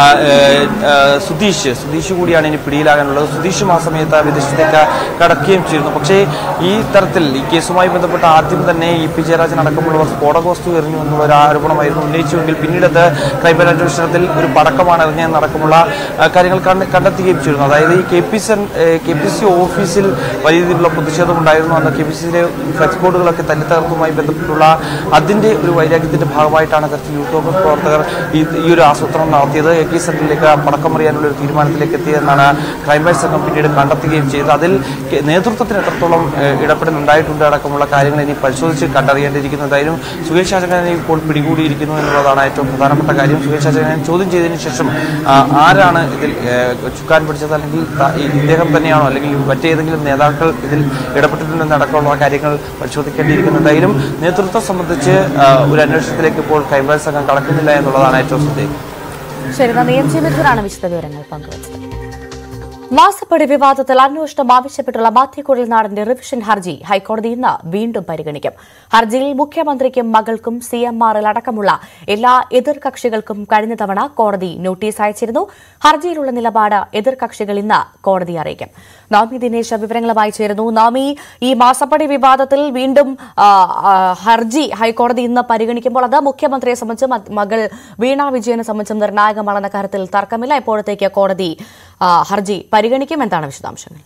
സുധീഷ് കൂടിയാണ് ഇനി പിടിയിലാകാനുള്ളത്. സുധീഷും ആ സമയത്ത് വിദേശത്തേക്ക് കടക്കുകയും ചെയ്തിരുന്നു. പക്ഷേ ഈ തരത്തിൽ ഈ കേസുമായി ബന്ധപ്പെട്ട ആദ്യം തന്നെ EP ജയരാജൻ അടക്കമുള്ളവർ സ്ഫോടക വസ്തു എറിഞ്ഞു എന്നുള്ള ഒരു ആരോപണമായിരുന്നു ഉന്നയിച്ചുവെങ്കിൽ പിന്നീട് അത് ക്രൈംബ്രാഞ്ച് അന്വേഷണത്തിൽ ഒരു പടക്കമാണ് എറിഞ്ഞെന്നടക്കമുള്ള കാര്യങ്ങൾ കണ്ടെത്തുകയും ചെയ്തിരുന്നു. അതായത് ഈ KPC ഓഫീസിൽ വലിയ രീതിയിലുള്ള പ്രതിഷേധമുണ്ടായിരുന്നു. അന്ന് KPCയിലെ ഫ്ലെക്സ് ബോർഡുകളൊക്കെ തല്ലിത്തകർത്തുമായി ബന്ധപ്പെട്ടുള്ള അതിന്റെ ഒരു വൈരാഗ്യത്തിന്റെ ഭാഗമായിട്ടാണ് തരത്തിൽ യൂത്ത് കോൺഗ്രസ് പ്രവർത്തകർ ഈ ഒരു ആസൂത്രണം നടത്തിയത്. AK സെന്ററിലേക്ക് പടക്കമറിയാനുള്ള ഒരു തീരുമാനത്തിലേക്ക് എത്തിയെന്നാണ് ക്രൈംബ്രാഞ്ച് സംഘം പിന്നീട് കണ്ടെത്തുകയും ചെയ്തത്. അതിൽ നേതൃത്വത്തിന് എത്രത്തോളം ഇടപെടൽ ഉണ്ടായിട്ടുണ്ട് അടക്കമുള്ള കാര്യങ്ങൾ ഇനി പരിശോധിച്ച് കണ്ടറിയേണ്ടിയിരിക്കുന്നതായിരുന്നു. സുഹേൽ ഷാജഹാനെ ഇപ്പോൾ പിടികൂടിയിരിക്കുന്നു എന്നുള്ളതാണ് ഏറ്റവും പ്രധാനപ്പെട്ട കാര്യം. സുഹേൽ ഷാജഹാനെ ചോദ്യം ചെയ്തതിനു ശേഷം ആരാണ് ഇതിൽ ചുക്കാൻ പിടിച്ചത്, അല്ലെങ്കിൽ ഇദ്ദേഹം തന്നെയാണോ, അല്ലെങ്കിൽ മറ്റേതെങ്കിലും നേതാക്കൾ ഇതിൽ ഇടപെട്ടിട്ടുണ്ടെന്നടക്കമുള്ള കാര്യങ്ങൾ പരിശോധിക്കേണ്ടിയിരിക്കുന്നതായാലും നേതൃത്വം സംബന്ധിച്ച് ഒരു അന്വേഷണത്തിലേക്ക് ഇപ്പോൾ ക്രൈംബ്രാഞ്ച് സംഘം കടക്കുന്നില്ല എന്നുള്ളതാണ് ഏറ്റവും ശ്രദ്ധേയം. ശരി, നന്ദി. മിഥുനാണ് വിശദവിവരങ്ങൾ പങ്കുവച്ചത്. മാസപ്പടി വിവാദത്തിൽ അന്വേഷണം ആവശ്യപ്പെട്ടുള്ള മാത്യു കുഴൽനാടന്റെ റിവിഷൻ ഹർജി ഹൈക്കോടതി ഇന്ന് വീണ്ടും പരിഗണിക്കും. ഹർജിയിൽ മുഖ്യമന്ത്രിക്കും മകൾക്കും CMRL അടക്കമുള്ള എല്ലാ എതിർകക്ഷികൾക്കും കഴിഞ്ഞ തവണ കോടതി നോട്ടീസ് അയച്ചിരുന്നു. ഹർജിയിലുള്ള നിലപാട് എതിർകക്ഷികൾ ഇന്ന് കോടതിയെ അറിയിക്കും. നവമി ദിനേശ് വിവരങ്ങളുമായി ചേരുന്നു. നവമി, ഈ മാസപ്പടി വിവാദത്തിൽ വീണ്ടും ഹർജി ഹൈക്കോടതി ഇന്ന് പരിഗണിക്കുമ്പോൾ അത് മുഖ്യമന്ത്രിയെ സംബന്ധിച്ചും മകൾ വീണ വിജയനെ സംബന്ധിച്ചും നിർണായകമാണെന്ന കാര്യത്തിൽ തർക്കമില്ല. എപ്പോഴത്തേക്ക് കോടതി ഹർജി പരിഗണിക്കും? എന്താണ് വിശദാംശങ്ങൾ?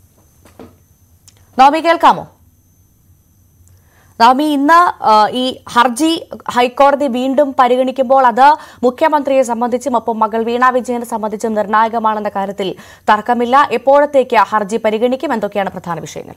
നവമി, കേൾക്കാമോ? നവമി, ഇന്ന് ഈ ഹർജി ഹൈക്കോടതി വീണ്ടും പരിഗണിക്കുമ്പോൾ അത് മുഖ്യമന്ത്രിയെ സംബന്ധിച്ചും ഒപ്പം മകൾ വീണ വിജയനെ സംബന്ധിച്ചും നിർണായകമാണെന്ന കാര്യത്തിൽ തർക്കമില്ല. എപ്പോഴത്തേക്ക് ഹർജി പരിഗണിക്കും? എന്തൊക്കെയാണ് പ്രധാന വിഷയങ്ങൾ?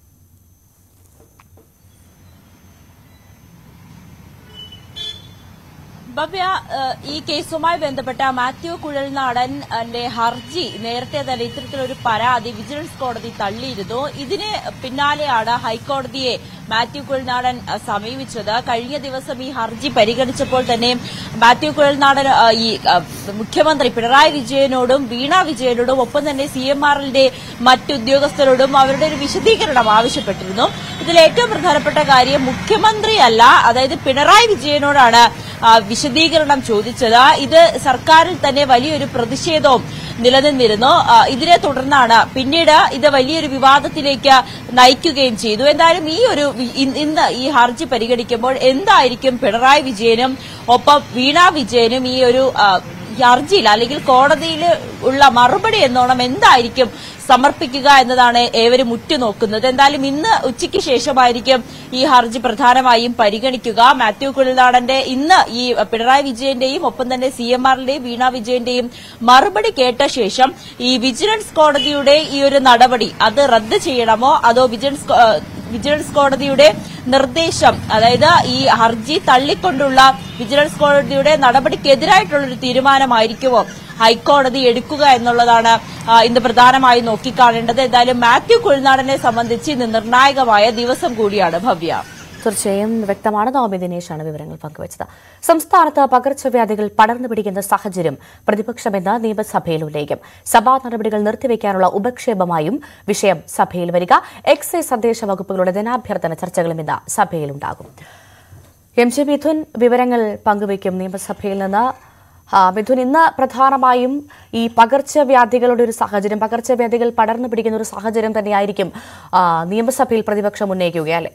ഭവ്യ, ഈ കേസുമായി ബന്ധപ്പെട്ട മാത്യു കുഴൽനാടന്റെ ഹർജി നേരത്തെ തന്നെ ഇത്തരത്തിലൊരു പരാതി വിജിലൻസ് കോടതി തള്ളിയിരുന്നു. ഇതിന് പിന്നാലെയാണ് ഹൈക്കോടതിയെ മാത്യു കുഴൽനാടൻ സമീപിച്ചത്. കഴിഞ്ഞ ദിവസം ഈ ഹർജി പരിഗണിച്ചപ്പോൾ തന്നെ മാത്യു കുഴൽനാടൻ ഈ മുഖ്യമന്ത്രി പിണറായി വിജയനോടും വീണ വിജയനോടും ഒപ്പം തന്നെ CMRLന്റെ മറ്റുദ്യോഗസ്ഥരോടും അവരുടെ ഒരു വിശദീകരണം ആവശ്യപ്പെട്ടിരുന്നു. ഇതിൽ ഏറ്റവും പ്രധാനപ്പെട്ട കാര്യം മുഖ്യമന്ത്രിയല്ല, അതായത് പിണറായി വിജയനോടാണ് വിശദീകരണം ചോദിച്ചത്. ഇത് സർക്കാരിൽ തന്നെ വലിയൊരു പ്രതിഷേധവും നിലനിന്നിരുന്നു. ഇതിനെ തുടർന്നാണ് പിന്നീട് ഇത് വലിയൊരു വിവാദത്തിലേക്ക് നയിക്കുകയും ചെയ്തു. എന്തായാലും ഇന്ന് ഈ ഹർജി പരിഗണിക്കുമ്പോൾ എന്തായിരിക്കും പിണറായി വിജയനും ഒപ്പം വീണ വിജയനും ഈ ഒരു ഹർജിയിൽ അല്ലെങ്കിൽ കോടതിയിൽ ഉള്ള മറുപടി എന്നോണം എന്തായിരിക്കും സമർപ്പിക്കുക എന്നതാണ് ഏവരും ഉറ്റുനോക്കുന്നത്. എന്തായാലും ഇന്ന് ഉച്ചയ്ക്ക് ശേഷമായിരിക്കും ഈ ഹർജി പ്രധാനമായും പരിഗണിക്കുക. മാത്യു കുഴൽനാടന്റെ ഇന്ന് ഈ പിണറായി വിജയന്റെയും ഒപ്പം തന്നെ CMRLന്റെയും വീണ വിജയന്റെയും മറുപടി കേട്ട ശേഷം ഈ വിജിലൻസ് കോടതിയുടെ ഈ ഒരു നടപടി അത് റദ്ദ് ചെയ്യണമോ അതോ വിജിലൻസ് കോടതിയുടെ നിർദ്ദേശം, അതായത് ഈ ഹർജി തള്ളിക്കൊണ്ടുള്ള വിജിലൻസ് കോടതിയുടെ നടപടിക്കെതിരായിട്ടുള്ളൊരു തീരുമാനമായിരിക്കുമോ ഹൈക്കോടതി എടുക്കുക എന്നുള്ളതാണ് ഇന്ന് പ്രധാനമായി നോക്കിക്കാണേണ്ടത്. എന്തായാലും മാത്യു കുഴൽനാടനെ സംബന്ധിച്ച് ഇന്ന് നിർണായകമായ ദിവസം കൂടിയാണ് ഭവ്യ. തീർച്ചയായും വ്യക്തമാണ്. നവമി ദിനേശാണ് വിവരങ്ങൾ പങ്കുവച്ചത്. സംസ്ഥാനത്ത് പകർച്ചവ്യാധികൾ പടർന്നു പിടിക്കുന്ന സാഹചര്യം പ്രതിപക്ഷമെന്ന് നിയമസഭയിൽ ഉന്നയിക്കും. സഭാ നടപടികൾ നിർത്തിവെക്കാനുള്ള ഉപക്ഷേപമായും വിഷയം സഭയിൽ വരിക. എക്സൈസ് തദ്ദേശ വകുപ്പുകളുടെ ധനാഭ്യർത്ഥന ചർച്ചകളും ഇന്ന് സഭയിലുണ്ടാകും. എം ജെ മിഥുൻ വിവരങ്ങൾ പങ്കുവയ്ക്കും നിയമസഭയിൽ നിന്ന്. മിഥുൻ, ഇന്ന് പ്രധാനമായും ഈ പകർച്ചവ്യാധികളുടെ ഒരു സാഹചര്യം, പകർച്ചവ്യാധികൾ പടർന്നു പിടിക്കുന്ന ഒരു സാഹചര്യം തന്നെയായിരിക്കും നിയമസഭയിൽ പ്രതിപക്ഷം ഉന്നയിക്കുക, അല്ലേ?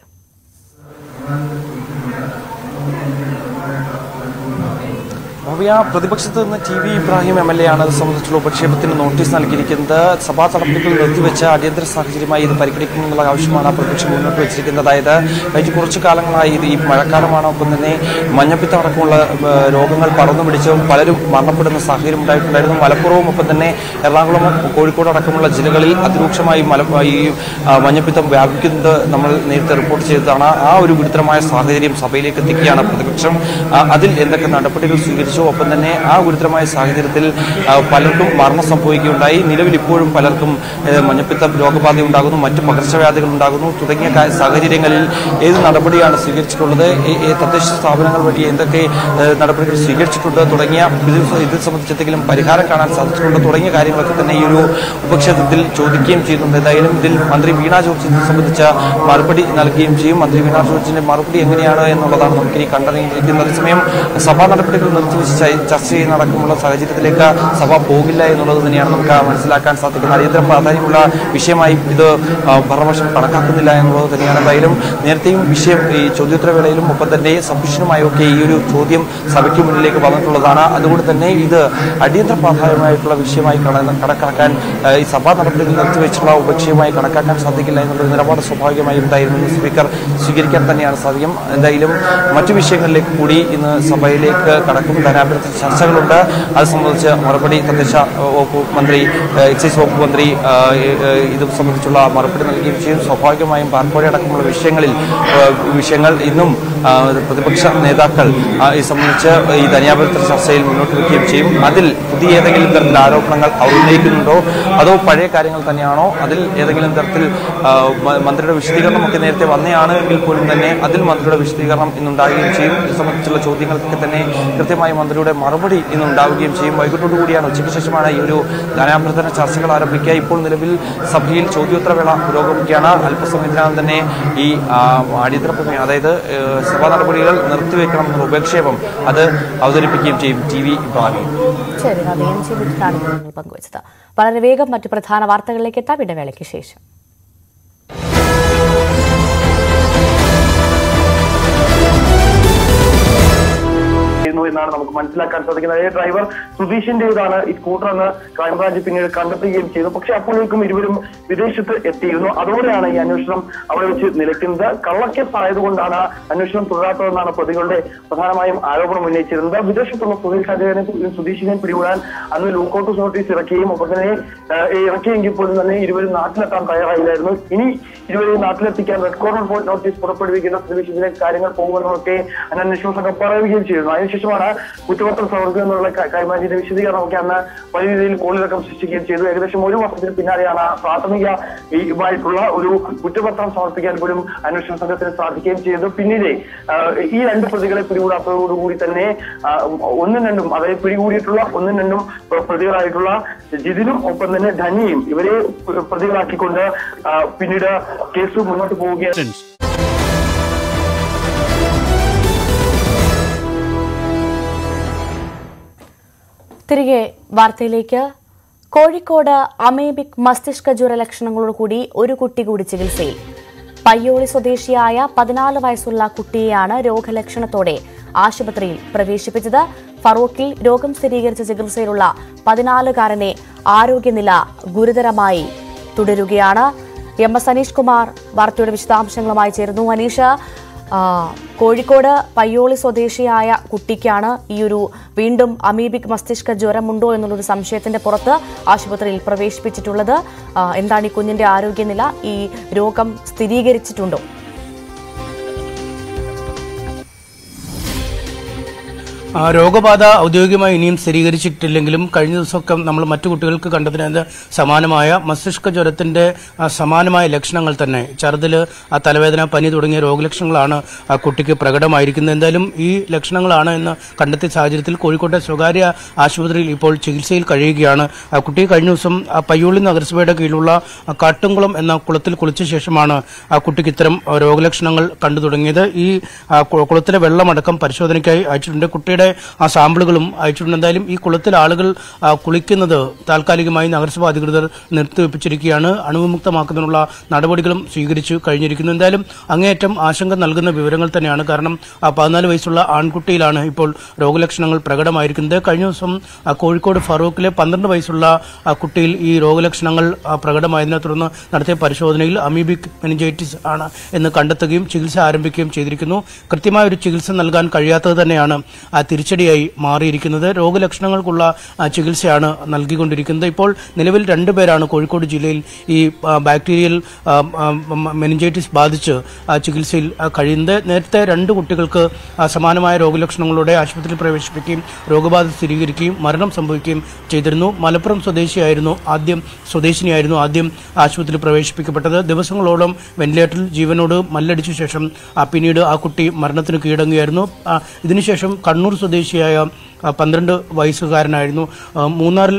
പ്രതിപക്ഷത്ത് നിന്ന് ടി വി ഇബ്രാഹിം MLA ആണ് ഇത് സംബന്ധിച്ചുള്ള ഉപക്ഷേപത്തിന് നോട്ടീസ് നൽകിയിരിക്കുന്നത്. സഭാ നടപടികൾ നിർത്തിവെച്ച് അടിയന്തര സാഹചര്യമായി ഇത് പരിഗണിക്കുമെന്നുള്ള ആവശ്യമാണ് പ്രതിപക്ഷം മുന്നോട്ട് വെച്ചിരിക്കുന്നത്. അതായത് കഴിഞ്ഞ കുറച്ചു കാലങ്ങളായി ഇത് ഈ മഴക്കാലമാണ്, ഒപ്പം തന്നെ മഞ്ഞപ്പിത്തം അടക്കമുള്ള രോഗങ്ങൾ പടർന്നു പിടിച്ച് പലരും മരണപ്പെടുന്ന സാഹചര്യം ഉണ്ടായിട്ടുണ്ടായിരുന്നു. മലപ്പുറവും ഒപ്പം തന്നെ എറണാകുളം, കോഴിക്കോട് അടക്കമുള്ള ജില്ലകളിൽ അതിരൂക്ഷമായി ഈ മഞ്ഞപ്പിത്തം വ്യാപിക്കുന്നത് നമ്മൾ നേരത്തെ റിപ്പോർട്ട് ചെയ്തതാണ്. ആ ഒരു ഗുരുതരമായ സാഹചര്യം സഭയിലേക്ക് എത്തിക്കുകയാണ് പ്രതിപക്ഷം. അതിൽ എന്തൊക്കെ നടപടികൾ സ്വീകരിച്ചു, ഒപ്പം തന്നെ ആ ഗുരുതരമായ സാഹചര്യത്തിൽ പലർക്കും മരണം സംഭവിക്കുകയുണ്ടായി. നിലവിൽ ഇപ്പോഴും പലർക്കും മഞ്ഞപ്പിത്ത രോഗബാധ ഉണ്ടാകുന്നു, മറ്റു പകർച്ചവ്യാധികൾ ഉണ്ടാകുന്നു. തുടങ്ങിയ സാഹചര്യങ്ങളിൽ ഏത് നടപടിയാണ് സ്വീകരിച്ചിട്ടുള്ളത്, തദ്ദേശ സ്ഥാപനങ്ങൾ വഴി എന്തൊക്കെ നടപടികൾ സ്വീകരിച്ചിട്ടുണ്ട്, തുടങ്ങിയ ഇത് സംബന്ധിച്ച് എന്തെങ്കിലും പരിഹാരം കാണാൻ സാധിച്ചിട്ടുണ്ട് തുടങ്ങിയ കാര്യങ്ങളൊക്കെ തന്നെ ഈ ഒരു ഉപക്ഷേപത്തിൽ ചോദിക്കുകയും ചെയ്യുന്നുണ്ട്. എന്തായാലും ഇതിൽ മന്ത്രി വീണ ജോർജ് ഇത് സംബന്ധിച്ച മറുപടി നൽകുകയും ചെയ്യും. മന്ത്രി വീണ ജോർജിന്റെ മറുപടി എങ്ങനെയാണ് എന്നുള്ളതാണ് നമുക്കിനി കണ്ടറിഞ്ഞിരിക്കുന്നത്. അതേസമയം സഭാ നടപടികൾ നിർത്തിവെച്ച് ചർച്ച ചെയ്യുന്ന അടക്കമുള്ള സാഹചര്യത്തിലേക്ക് സഭ പോകില്ല എന്നുള്ളത് തന്നെയാണ് നമുക്ക് മനസ്സിലാക്കാൻ സാധിക്കുന്നത്. അടിയന്തര പ്രാധാന്യമുള്ള വിഷയമായി ഇത് ഭരണപക്ഷം കണക്കാക്കുന്നില്ല എന്നുള്ളത് തന്നെയാണ്. എന്തായാലും നേരത്തെയും വിഷയം ഈ ചോദ്യോത്തരവേളയിലും ഒപ്പം തന്നെ സബ്മിഷനുമായൊക്കെ ഈ ഒരു ചോദ്യം സഭയ്ക്ക് മുന്നിലേക്ക് വന്നിട്ടുള്ളതാണ്. അതുകൊണ്ട് തന്നെ ഇത് അടിയന്തര പ്രാധാന്യമായിട്ടുള്ള വിഷയമായി കണക്കാക്കാൻ, ഈ സഭാ നടപടികൾ നിർത്തിവെച്ചുള്ള ഉപക്ഷേപമായി കണക്കാക്കാൻ സാധിക്കില്ല എന്നുള്ളൊരു നിലപാട് സ്വാഭാവികമായും എന്തായിരുന്നു സ്പീക്കർ സ്വീകരിക്കാൻ തന്നെയാണ് സാധിക്കും. എന്തായാലും മറ്റു വിഷയങ്ങളിലേക്ക് കൂടി ഇന്ന് സഭയിലേക്ക് കടക്കും. ധനാഭ്യർത്ഥന ചർച്ചകളുണ്ട്. അത് സംബന്ധിച്ച് മറുപടി തദ്ദേശ വകുപ്പ് മന്ത്രി, എക്സൈസ് വകുപ്പ് മന്ത്രി ഇത് സംബന്ധിച്ചുള്ള മറുപടി നൽകുകയും ചെയ്യും. സ്വാഭാവികമായും പാർക്കോഴ അടക്കമുള്ള വിഷയങ്ങൾ ഇന്നും പ്രതിപക്ഷ നേതാക്കൾ ഇത് സംബന്ധിച്ച് ഈ ധനാഭ്യർത്ഥന ചർച്ചയിൽ മുന്നോട്ട് വയ്ക്കുകയും ചെയ്യും. അതിൽ പുതിയ ഏതെങ്കിലും തരത്തിലുള്ള ആരോപണങ്ങൾ അവർ ഉന്നയിക്കുന്നുണ്ടോ, അതോ പഴയ കാര്യങ്ങൾ തന്നെയാണോ, അതിൽ ഏതെങ്കിലും തരത്തിൽ മന്ത്രിയുടെ വിശദീകരണമൊക്കെ നേരത്തെ വന്നതാണ് എങ്കിൽ പോലും തന്നെ അതിൽ മന്ത്രിയുടെ വിശദീകരണം ഇന്നുണ്ടാകുകയും ചെയ്യും. ഇത് സംബന്ധിച്ചുള്ള ചോദ്യങ്ങൾക്കൊക്കെ തന്നെ കൃത്യമായി മന്ത്രിയുടെ മറുപടി ഇന്ന് ഉണ്ടാവുകയും ചെയ്യും. വൈകിട്ടോടുകൂടിയാണ്, ഉച്ചയ്ക്ക് ശേഷമാണ് ഈ ഒരു ധനാഭ്യർത്ഥന ചർച്ചകൾ ആരംഭിക്കുക. ഇപ്പോൾ നിലവിൽ സഭയിൽ ചോദ്യോത്തരവേള പുരോഗമിക്കുകയാണ്. അല്പസമയത്തിനകം തന്നെ ഈ അടിയന്തര പ്രമേയം, അതായത് സഭാ നടപടികൾ നിർത്തിവെക്കണമെന്നുള്ള ഉപക്ഷേപം അത് അവതരിപ്പിക്കുകയും ചെയ്യും. T V Ibrahim. ശരി, പങ്കുവച്ചത്. വളരെ വേഗം മറ്റു പ്രധാന വാർത്തകളിലേക്ക് എത്താം ഇടവേളയ്ക്ക് ശേഷം. എന്നാണ് നമുക്ക് മനസ്സിലാക്കാൻ സാധിക്കുന്നത്. ഡ്രൈവർ സുധീഷിന്റേതാണ് ഈ സ്കൂട്ടർ എന്ന് ക്രൈംബ്രാഞ്ച് പിന്നീട് കണ്ടെത്തുകയും ചെയ്തു. പക്ഷെ അപ്പോഴേക്കും ഇരുവരും വിദേശത്ത് എത്തിയിരുന്നു. അതോടെയാണ് ഈ അന്വേഷണം അവിടെ വെച്ച് നിലയ്ക്കുന്നത്. കള്ളക്കേസ് ആയതുകൊണ്ടാണ് അന്വേഷണം തുടരാത്തതെന്നാണ് പ്രതികളുടെ പ്രധാനമായും ആരോപണം ഉന്നയിച്ചിരുന്നത്. വിദേശത്തുള്ള സുധീഷിനെ പിടികൂടാൻ അന്ന് ലൂക്കൌട്ട് നോട്ടീസ് ഇറക്കുകയും ഒപ്പം തന്നെ ഇറക്കിയെങ്കിൽ പോലും തന്നെ ഇരുവരും നാട്ടിലെത്താൻ തയ്യാറായില്ലായിരുന്നു. ഇനി ഇരുവരെയും നാട്ടിലെത്തിക്കാൻ റെഡ് കോർണർ നോട്ടീസ് പുറപ്പെടുവിക്കുന്ന സുധീഷിന്റെ കാര്യങ്ങൾ പോകുമെന്നൊക്കെ അന്വേഷണ സംഘം പറയുകയും ചെയ്തിരുന്നു. അതിനുശേഷമാണ് കുറ്റപത്രം സമർപ്പിക്കുന്നുള്ള ക്രൈംബ്രാഞ്ചിന്റെ വിശദീകരണമൊക്കെ അന്ന് വലിയ രീതിയിൽ കോളിളക്കം സൃഷ്ടിക്കുകയും ചെയ്തു. ഏകദേശം ഒരു വർഷത്തിന് പിന്നാലെയാണ് പ്രാഥമികമായിട്ടുള്ള ഒരു കുറ്റപത്രം സമർപ്പിക്കാൻ പോലും അന്വേഷണ സംഘത്തിന് സാധിക്കുകയും ചെയ്തു. പിന്നീട് ഈ രണ്ട് പ്രതികളെ പിടികൂടാത്തതോടുകൂടി തന്നെ ഒന്നും രണ്ടും, അതായത് പിടികൂടിയിട്ടുള്ള ഒന്നും രണ്ടും പ്രതികളായിട്ടുള്ള ജിതിനും ഒപ്പം തന്നെ ധനിയും ഇവരെ പ്രതികളാക്കിക്കൊണ്ട് പിന്നീട് കേസ് മുന്നോട്ട് പോവുകയാണ്. തിരികെ വാർത്തയിലേക്ക്. കോഴിക്കോട് അമേബിക് മസ്തിഷ്ക ജ്വര ലക്ഷണങ്ങളോടുകൂടി ഒരു കുട്ടി കൂടി ചികിത്സയിൽ. പയ്യോളി സ്വദേശിയായ 14 വയസ്സുള്ള കുട്ടിയെയാണ് രോഗലക്ഷണത്തോടെ ആശുപത്രിയിൽ പ്രവേശിപ്പിച്ചത്. ഫറൂഖിൽ രോഗം സ്ഥിരീകരിച്ച ചികിത്സയിലുള്ള 14-കാരന്റെ ആരോഗ്യനില ഗുരുതരമായി തുടരുകയാണ്. MS അനീഷ് കുമാർ വാർത്തയുടെ വിശദാംശങ്ങളുമായി ചേരുന്നു. അനീഷ്, കോഴിക്കോട് പയ്യോളി സ്വദേശിയായ കുട്ടിക്കാണ് ഈ ഒരു വീണ്ടും അമീബിക് മസ്തിഷ്ക ജ്വരമുണ്ടോ എന്നുള്ളൊരു സംശയത്തിന്റെ പുറത്ത് ആശുപത്രിയിൽ പ്രവേശിപ്പിച്ചിട്ടുള്ളത്. എന്താണ് ഈ കുഞ്ഞിന്റെ ആരോഗ്യനില? ഈ രോഗം സ്ഥിരീകരിച്ചിട്ടുണ്ടോ? രോഗബാധ ഔദ്യോഗികമായി ഇനിയും സ്ഥിരീകരിച്ചിട്ടില്ലെങ്കിലും കഴിഞ്ഞ ദിവസമൊക്കെ നമ്മൾ മറ്റു കുട്ടികൾക്ക് കണ്ടതിന് സമാനമായ മസ്തിഷ്ക ജ്വരത്തിന്റെ സമാനമായ ലക്ഷണങ്ങൾ തന്നെ, ഛർദില്, തലവേദന, പനി തുടങ്ങിയ രോഗലക്ഷണങ്ങളാണ് ആ കുട്ടിക്ക് പ്രകടമായിരിക്കുന്നത്. എന്തായാലും ഈ ലക്ഷണങ്ങളാണ് എന്ന് കണ്ടെത്തിയ സാഹചര്യത്തിൽ കോഴിക്കോട്ടെ സ്വകാര്യ ആശുപത്രിയിൽ ഇപ്പോൾ ചികിത്സയിൽ കഴിയുകയാണ്. കുട്ടി കഴിഞ്ഞ ദിവസം പയ്യോളി നഗരസഭയുടെ കീഴിലുള്ള കാട്ടുംകുളം എന്ന കുളത്തിൽ കുളിച്ച ശേഷമാണ് ആ കുട്ടിക്ക് ഇത്തരം രോഗലക്ഷണങ്ങൾ കണ്ടു തുടങ്ങിയത്. ഈ കുളത്തിലെ വെള്ളമടക്കം പരിശോധനയ്ക്കായി അയച്ചിട്ടുണ്ട്. കുട്ടിയുടെ ആ സാമ്പിളുകളും അയച്ചിട്ടുണ്ട്. എന്തായാലും ഈ കുളത്തിൽ ആളുകൾ കുളിക്കുന്നത് താൽക്കാലികമായി നഗരസഭാ അധികൃതർ നിർത്തിവെപ്പിച്ചിരിക്കുകയാണ്. അണുവിമുക്തമാക്കുന്നതിനുള്ള നടപടികളും സ്വീകരിച്ചു കഴിഞ്ഞിരിക്കുന്നു. എന്തായാലും അങ്ങേയറ്റം ആശങ്ക നൽകുന്ന വിവരങ്ങൾ തന്നെയാണ്. കാരണം 14 വയസ്സുള്ള ആൺകുട്ടിയിലാണ് ഇപ്പോൾ രോഗലക്ഷണങ്ങൾ പ്രകടമായിരിക്കുന്നത്. കഴിഞ്ഞ ദിവസം കോഴിക്കോട് ഫറൂഖിലെ 12 വയസ്സുള്ള കുട്ടിയിൽ ഈ രോഗലക്ഷണങ്ങൾ പ്രകടമായതിനെ തുടർന്ന് നടത്തിയ പരിശോധനയിൽ അമീബിക് മെനിഞ്ചൈറ്റിസ് ആണ് എന്ന് കണ്ടെത്തുകയും ചികിത്സ ആരംഭിക്കുകയും ചെയ്തിരിക്കുന്നു. കൃത്യമായ ഒരു ചികിത്സ നൽകാൻ കഴിയാത്തത് തന്നെയാണ് തിരിച്ചടിയായി മാറിയിരിക്കുന്നത്. രോഗലക്ഷണങ്ങൾക്കുള്ള ചികിത്സയാണ് നൽകിക്കൊണ്ടിരിക്കുന്നത്. ഇപ്പോൾ നിലവിൽ 2 പേരാണ് കോഴിക്കോട് ജില്ലയിൽ ഈ ബാക്ടീരിയൽ മെനിഞ്ചൈറ്റിസ് ബാധിച്ച് ചികിത്സയിൽ കഴിയുന്നത്. നേരത്തെ 2 കുട്ടികൾക്ക് സമാനമായ രോഗലക്ഷണങ്ങളോടെ ആശുപത്രിയിൽ പ്രവേശിപ്പിക്കുകയും രോഗബാധ സ്ഥിരീകരിക്കുകയും മരണം സംഭവിക്കുകയും ചെയ്തിരുന്നു. മലപ്പുറം സ്വദേശിനിയായിരുന്നു ആദ്യം ആശുപത്രിയിൽ പ്രവേശിപ്പിക്കപ്പെട്ടത്. ദിവസങ്ങളോളം വെന്റിലേറ്ററിൽ ജീവനോട് മല്ലടിച്ച ശേഷം പിന്നീട് ആ കുട്ടി മരണത്തിന് കീഴടങ്ങുകയായിരുന്നു. ഇതിനുശേഷം കണ്ണൂർ സ്വദേശിയായ 12 വയസ്സുകാരനായിരുന്നു. മൂന്നാറിൽ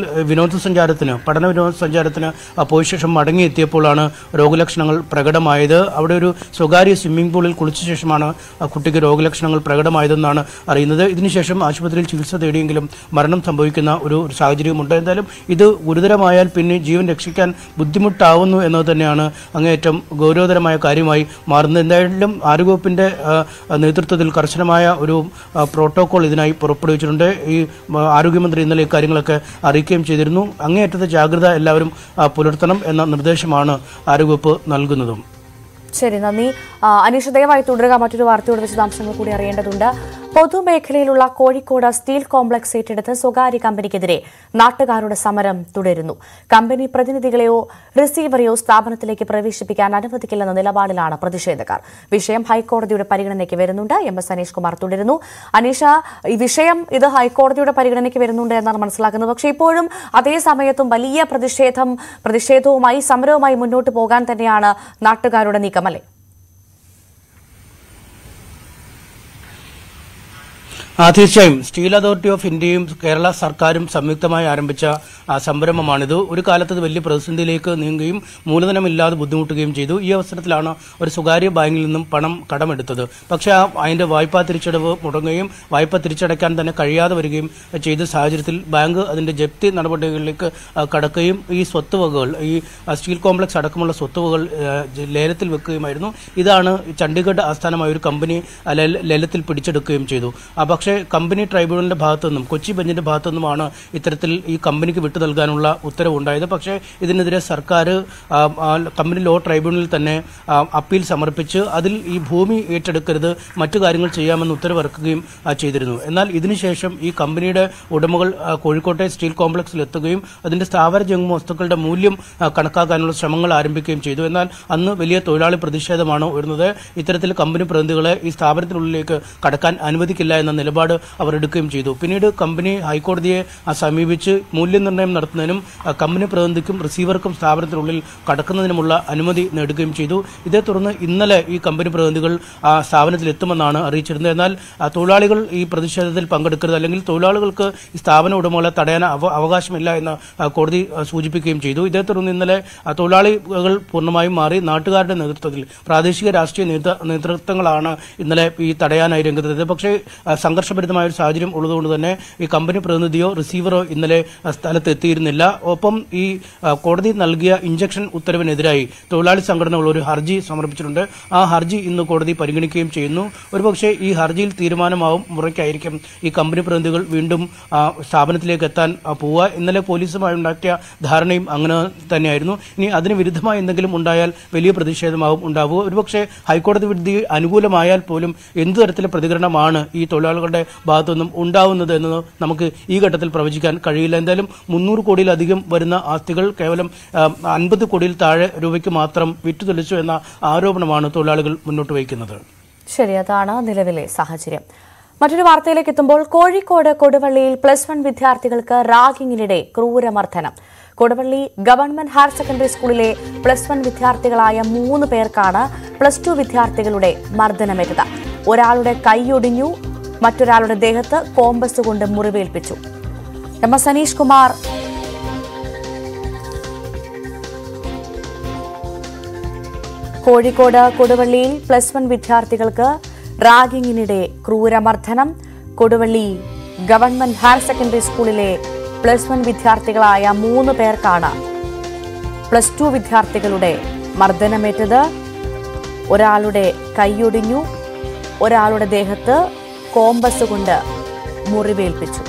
പഠന വിനോദസഞ്ചാരത്തിന് പോയ ശേഷം മടങ്ങിയെത്തിയപ്പോഴാണ് രോഗലക്ഷണങ്ങൾ പ്രകടമായത്. അവിടെ ഒരു സ്വകാര്യ സ്വിമ്മിംഗ് പൂളിൽ കുളിച്ച ശേഷമാണ് കുട്ടിക്ക് രോഗലക്ഷണങ്ങൾ പ്രകടമായതെന്നാണ് അറിയുന്നത്. ഇതിനുശേഷം ആശുപത്രിയിൽ ചികിത്സ തേടിയെങ്കിലും മരണം സംഭവിക്കുന്ന ഒരു സാഹചര്യമുണ്ട്. എന്തായാലും ഇത് ഗുരുതരമായാൽ പിന്നെ ജീവൻ രക്ഷിക്കാൻ ബുദ്ധിമുട്ടാവുന്നു എന്നത് തന്നെയാണ് അങ്ങേയറ്റം ഗൗരവതരമായ കാര്യമായി മാറുന്നത്. എന്തായാലും ആരോഗ്യവകുപ്പിന്റെ നേതൃത്വത്തിൽ കർശനമായ ഒരു പ്രോട്ടോകോൾ ഇതിനായി പുറപ്പെടുവിച്ചിട്ടുണ്ട്. ഈ ആരോഗ്യമന്ത്രി ഇന്നലെ ഇക്കാര്യങ്ങളൊക്കെ അറിയിക്കുകയും ചെയ്തിരുന്നു. അങ്ങേയറ്റത്തെ ജാഗ്രത എല്ലാവരും പുലർത്തണം എന്ന നിർദ്ദേശമാണ് ആരോഗ്യവകുപ്പ് നൽകുന്നതും. ശരി, നന്ദി അനീഷ്. ദയവായി തുടരുക. മറ്റൊരു വാർത്തയുടെ വിശദാംശങ്ങൾ കൂടി അറിയേണ്ടതുണ്ട്. പൊതുമേഖലയിലുള്ള കോഴിക്കോട് സ്റ്റീൽ കോംപ്ലക്സ് ഏറ്റെടുത്ത് സ്വകാര്യ കമ്പനിക്കെതിരെ നാട്ടുകാരുടെ സമരം തുടരുന്നു. കമ്പനി പ്രതിനിധികളെയോ റിസീവറെയോ സ്ഥാപനത്തിലേക്ക് പ്രവേശിപ്പിക്കാൻ അനുവദിക്കില്ലെന്ന നിലപാടിലാണ് പ്രതിഷേധക്കാർ. വിഷയം ഹൈക്കോടതിയുടെ പരിഗണനയ്ക്ക് വരുന്നുണ്ട്. MS അനീഷ് കുമാർ തുടരുന്നു. അനീഷ, ഈ വിഷയം ഇത് ഹൈക്കോടതിയുടെ പരിഗണനയ്ക്ക് വരുന്നുണ്ട് എന്നാണ് മനസ്സിലാക്കുന്നത്. പക്ഷേ ഇപ്പോഴും അതേ സമയത്തും വലിയ പ്രതിഷേധവുമായി സമരവുമായി മുന്നോട്ട് പോകാൻ തന്നെയാണ് നാട്ടുകാരുടെ നീക്കം, അല്ലേ? തീർച്ചയായും സ്റ്റീൽ അതോറിറ്റി ഓഫ് ഇന്ത്യയും കേരള സർക്കാരും സംയുക്തമായി ആരംഭിച്ച സംരംഭമാണിത്. ഒരു കാലത്ത് ഇത് വലിയ പ്രതിസന്ധിയിലേക്ക് നീങ്ങുകയും മൂലധനമില്ലാതെ ബുദ്ധിമുട്ടുകയും ചെയ്തു. ഈ അവസരത്തിലാണ് ഒരു സ്വകാര്യ ബാങ്കിൽ നിന്നും പണം കടമെടുത്തത്. പക്ഷേ അതിന്റെ വായ്പാ തിരിച്ചടവ് മുടങ്ങുകയും വായ്പ തിരിച്ചടയ്ക്കാൻ തന്നെ കഴിയാതെ വരികയും ചെയ്ത സാഹചര്യത്തിൽ ബാങ്ക് അതിന്റെ ജപ്തി നടപടികളിലേക്ക് കടക്കുകയും ഈ സ്വത്തുവകകൾ, ഈ സ്റ്റീൽ കോംപ്ലക്സ് അടക്കമുള്ള സ്വത്തുവകകൾ ലേലത്തിൽ വെക്കുകയുമായിരുന്നു. ഇതാണ് ചണ്ഡീഗഡ് ആസ്ഥാനമായ ഒരു കമ്പനി ലേലത്തിൽ പിടിച്ചെടുക്കുകയും ചെയ്തു. പക്ഷേ കമ്പനി ട്രൈബ്യൂണലിന്റെ ഭാഗത്തുനിന്നും കൊച്ചി ബെഞ്ചിന്റെ ഭാഗത്തുനിന്നുമാണ് ഇത്തരത്തിൽ ഈ കമ്പനിക്ക് വിട്ടു നൽകാനുള്ള ഉത്തരവുണ്ടായത്. പക്ഷേ ഇതിനെതിരെ സർക്കാർ കമ്പനി ലോ ട്രൈബ്യൂണലിൽ തന്നെ അപ്പീൽ സമർപ്പിച്ച് അതിൽ ഈ ഭൂമി ഏറ്റെടുക്കരുത്, മറ്റു കാര്യങ്ങൾ ചെയ്യാമെന്ന് ഉത്തരവിറക്കുകയും ചെയ്തിരുന്നു. എന്നാൽ ഇതിനുശേഷം ഈ കമ്പനിയുടെ ഉടമകൾ കോഴിക്കോട്ടെ സ്റ്റീൽ കോംപ്ലക്സിൽ എത്തുകയും അതിന്റെ സ്ഥാവര ജംഗമ വസ്തുക്കളുടെ മൂല്യം കണക്കാക്കാനുള്ള ശ്രമങ്ങൾ ആരംഭിക്കുകയും ചെയ്തു. എന്നാൽ അന്ന് വലിയ തൊഴിലാളി പ്രതിഷേധമാണ് ഉയർന്നത്. ഇത്തരത്തിൽ കമ്പനി പ്രതിനിധികളെ ഈ സ്ഥാപനത്തിനുള്ളിലേക്ക് കടക്കാൻ അനുവദിക്കില്ല എന്ന നിലപാട് അവർ എടുക്കുകയും ചെയ്തു. പിന്നീട് കമ്പനി ഹൈക്കോടതിയെ സമീപിച്ച് മൂല്യനിർണ്ണയം നടത്തുന്നതിനും കമ്പനി പ്രതിനിധിക്കും റിസീവർക്കും സ്ഥാപനത്തിനുള്ളിൽ കടക്കുന്നതിനുമുള്ള അനുമതി നേടുകയും ചെയ്തു. ഇതേ തുടർന്ന് ഇന്നലെ ഈ കമ്പനി പ്രതിനിധികൾ സ്ഥാപനത്തിൽ എത്തുമെന്നാണ് അറിയിച്ചിരുന്നത്. എന്നാൽ തൊഴിലാളികൾ ഈ പ്രതിഷേധത്തിൽ പങ്കെടുക്കരുത്, അല്ലെങ്കിൽ തൊഴിലാളികൾക്ക് ഈ സ്ഥാപന ഉടമകളെ തടയാൻ അവകാശമില്ല എന്ന് കോടതി സൂചിപ്പിക്കുകയും ചെയ്തു. ഇതേ തുടർന്ന് ഇന്നലെ തൊഴിലാളികൾ പൂർണ്ണമായും മാറി നാട്ടുകാരുടെ നേതൃത്വത്തിൽ പ്രാദേശിക രാഷ്ട്രീയ നേതൃത്വങ്ങളാണ് ഇന്നലെ ഈ തടയാനായി രംഗത്തെത്തിയത്. പക്ഷേ സംഘർഷഭരിതമായ ഒരു സാഹചര്യം ഉള്ളതുകൊണ്ട് തന്നെ ഈ കമ്പനി പ്രതിനിധിയോ റിസീവറോ ഇന്നലെ സ്ഥലത്ത് എത്തിയിരുന്നില്ല. ഒപ്പം ഈ കോടതി നൽകിയ ഇഞ്ചക്ഷൻ ഉത്തരവിനെതിരായി തൊഴിലാളി സംഘടനകൾ ഒരു ഹർജി സമർപ്പിച്ചിട്ടുണ്ട്. ആ ഹർജി ഇന്ന് കോടതി പരിഗണിക്കുകയും ചെയ്യുന്നു. ഒരുപക്ഷെ ഈ ഹർജിയിൽ തീരുമാനമാവും മുറയ്ക്കായിരിക്കും ഈ കമ്പനി പ്രതിനിധികൾ വീണ്ടും സ്ഥാപനത്തിലേക്ക് എത്താൻ പോവുക. ഇന്നലെ പോലീസുമായി ഉണ്ടാക്കിയ ധാരണയും അങ്ങനെ തന്നെയായിരുന്നു. ഇനി അതിന് വിരുദ്ധമായി എന്തെങ്കിലും ഉണ്ടായാൽ വലിയ പ്രതിഷേധമാവും ഉണ്ടാവുക. ഒരുപക്ഷെ ഹൈക്കോടതി വിധി അനുകൂലമായാൽ പോലും എന്തു തരത്തിലെ പ്രതികരണമാണ് ഈ തൊഴിലാളികളുടെ ഭാഗത്തുനിന്നും ഉണ്ടാവുന്നത് എന്ന് നമുക്ക് ഈ ഘട്ടത്തിൽ പ്രവചിക്കാൻ കഴിയില്ല. എന്തായാലും 300 കോടിയിലധികം വരുന്ന ആസ്തികൾ കേവലം 50 കോടിയിൽ താഴെ രൂപയ്ക്ക് മാത്രം വിറ്റുതെളിച്ചു എന്ന ആരോപണമാണ് തൊഴിലാളികൾ മുന്നോട്ട് വയ്ക്കുന്നത്. ശരി, അതാണ് നിലവിലെ സാഹചര്യം. മറ്റൊരു വാർത്തയിലേക്ക് എത്തുമ്പോൾ കോഴിക്കോട് കൊടുവള്ളിയിൽ +1 വിദ്യാർത്ഥികൾക്ക് റാഗിങ്ങിനിടെ ക്രൂരമർദ്ദനം. കൊടുവള്ളി ഗവൺമെന്റ് ഹയർ സെക്കൻഡറി സ്കൂളിലെ +1 വിദ്യാർത്ഥികളായ 3 പേർക്കാണ് +2 വിദ്യാർത്ഥികളുടെ മർദ്ദനമേറ്റത്. ഒരാളുടെ കൈയൊടിഞ്ഞു, മറ്റൊരാളുടെ ദേഹത്ത് കോമ്പസ് കൊണ്ട് മുറിവേൽപ്പിച്ചു. എം.എസ്. സനീഷ് കുമാർ കോഴിക്കോട് കൊടുവള്ളിയിൽ +1 വിദ്യാർത്ഥികൾക്ക് റാഗിങ്ങിനിടെ ക്രൂരമർദ്ദനം. കൊടുവള്ളി ഗവൺമെന്റ് ഹയർ സെക്കൻഡറി സ്കൂളിലെ +1 വിദ്യാർത്ഥികളായ 3 പേർക്കാണ് +2 വിദ്യാർത്ഥികളുടെ മർദ്ദനമേറ്റത്. ഒരാളുടെ കൈയൊടിഞ്ഞു, ഒരാളുടെ ദേഹത്ത് കോമ്പസ് കൊണ്ട് മുറിവേൽപ്പിച്ചു.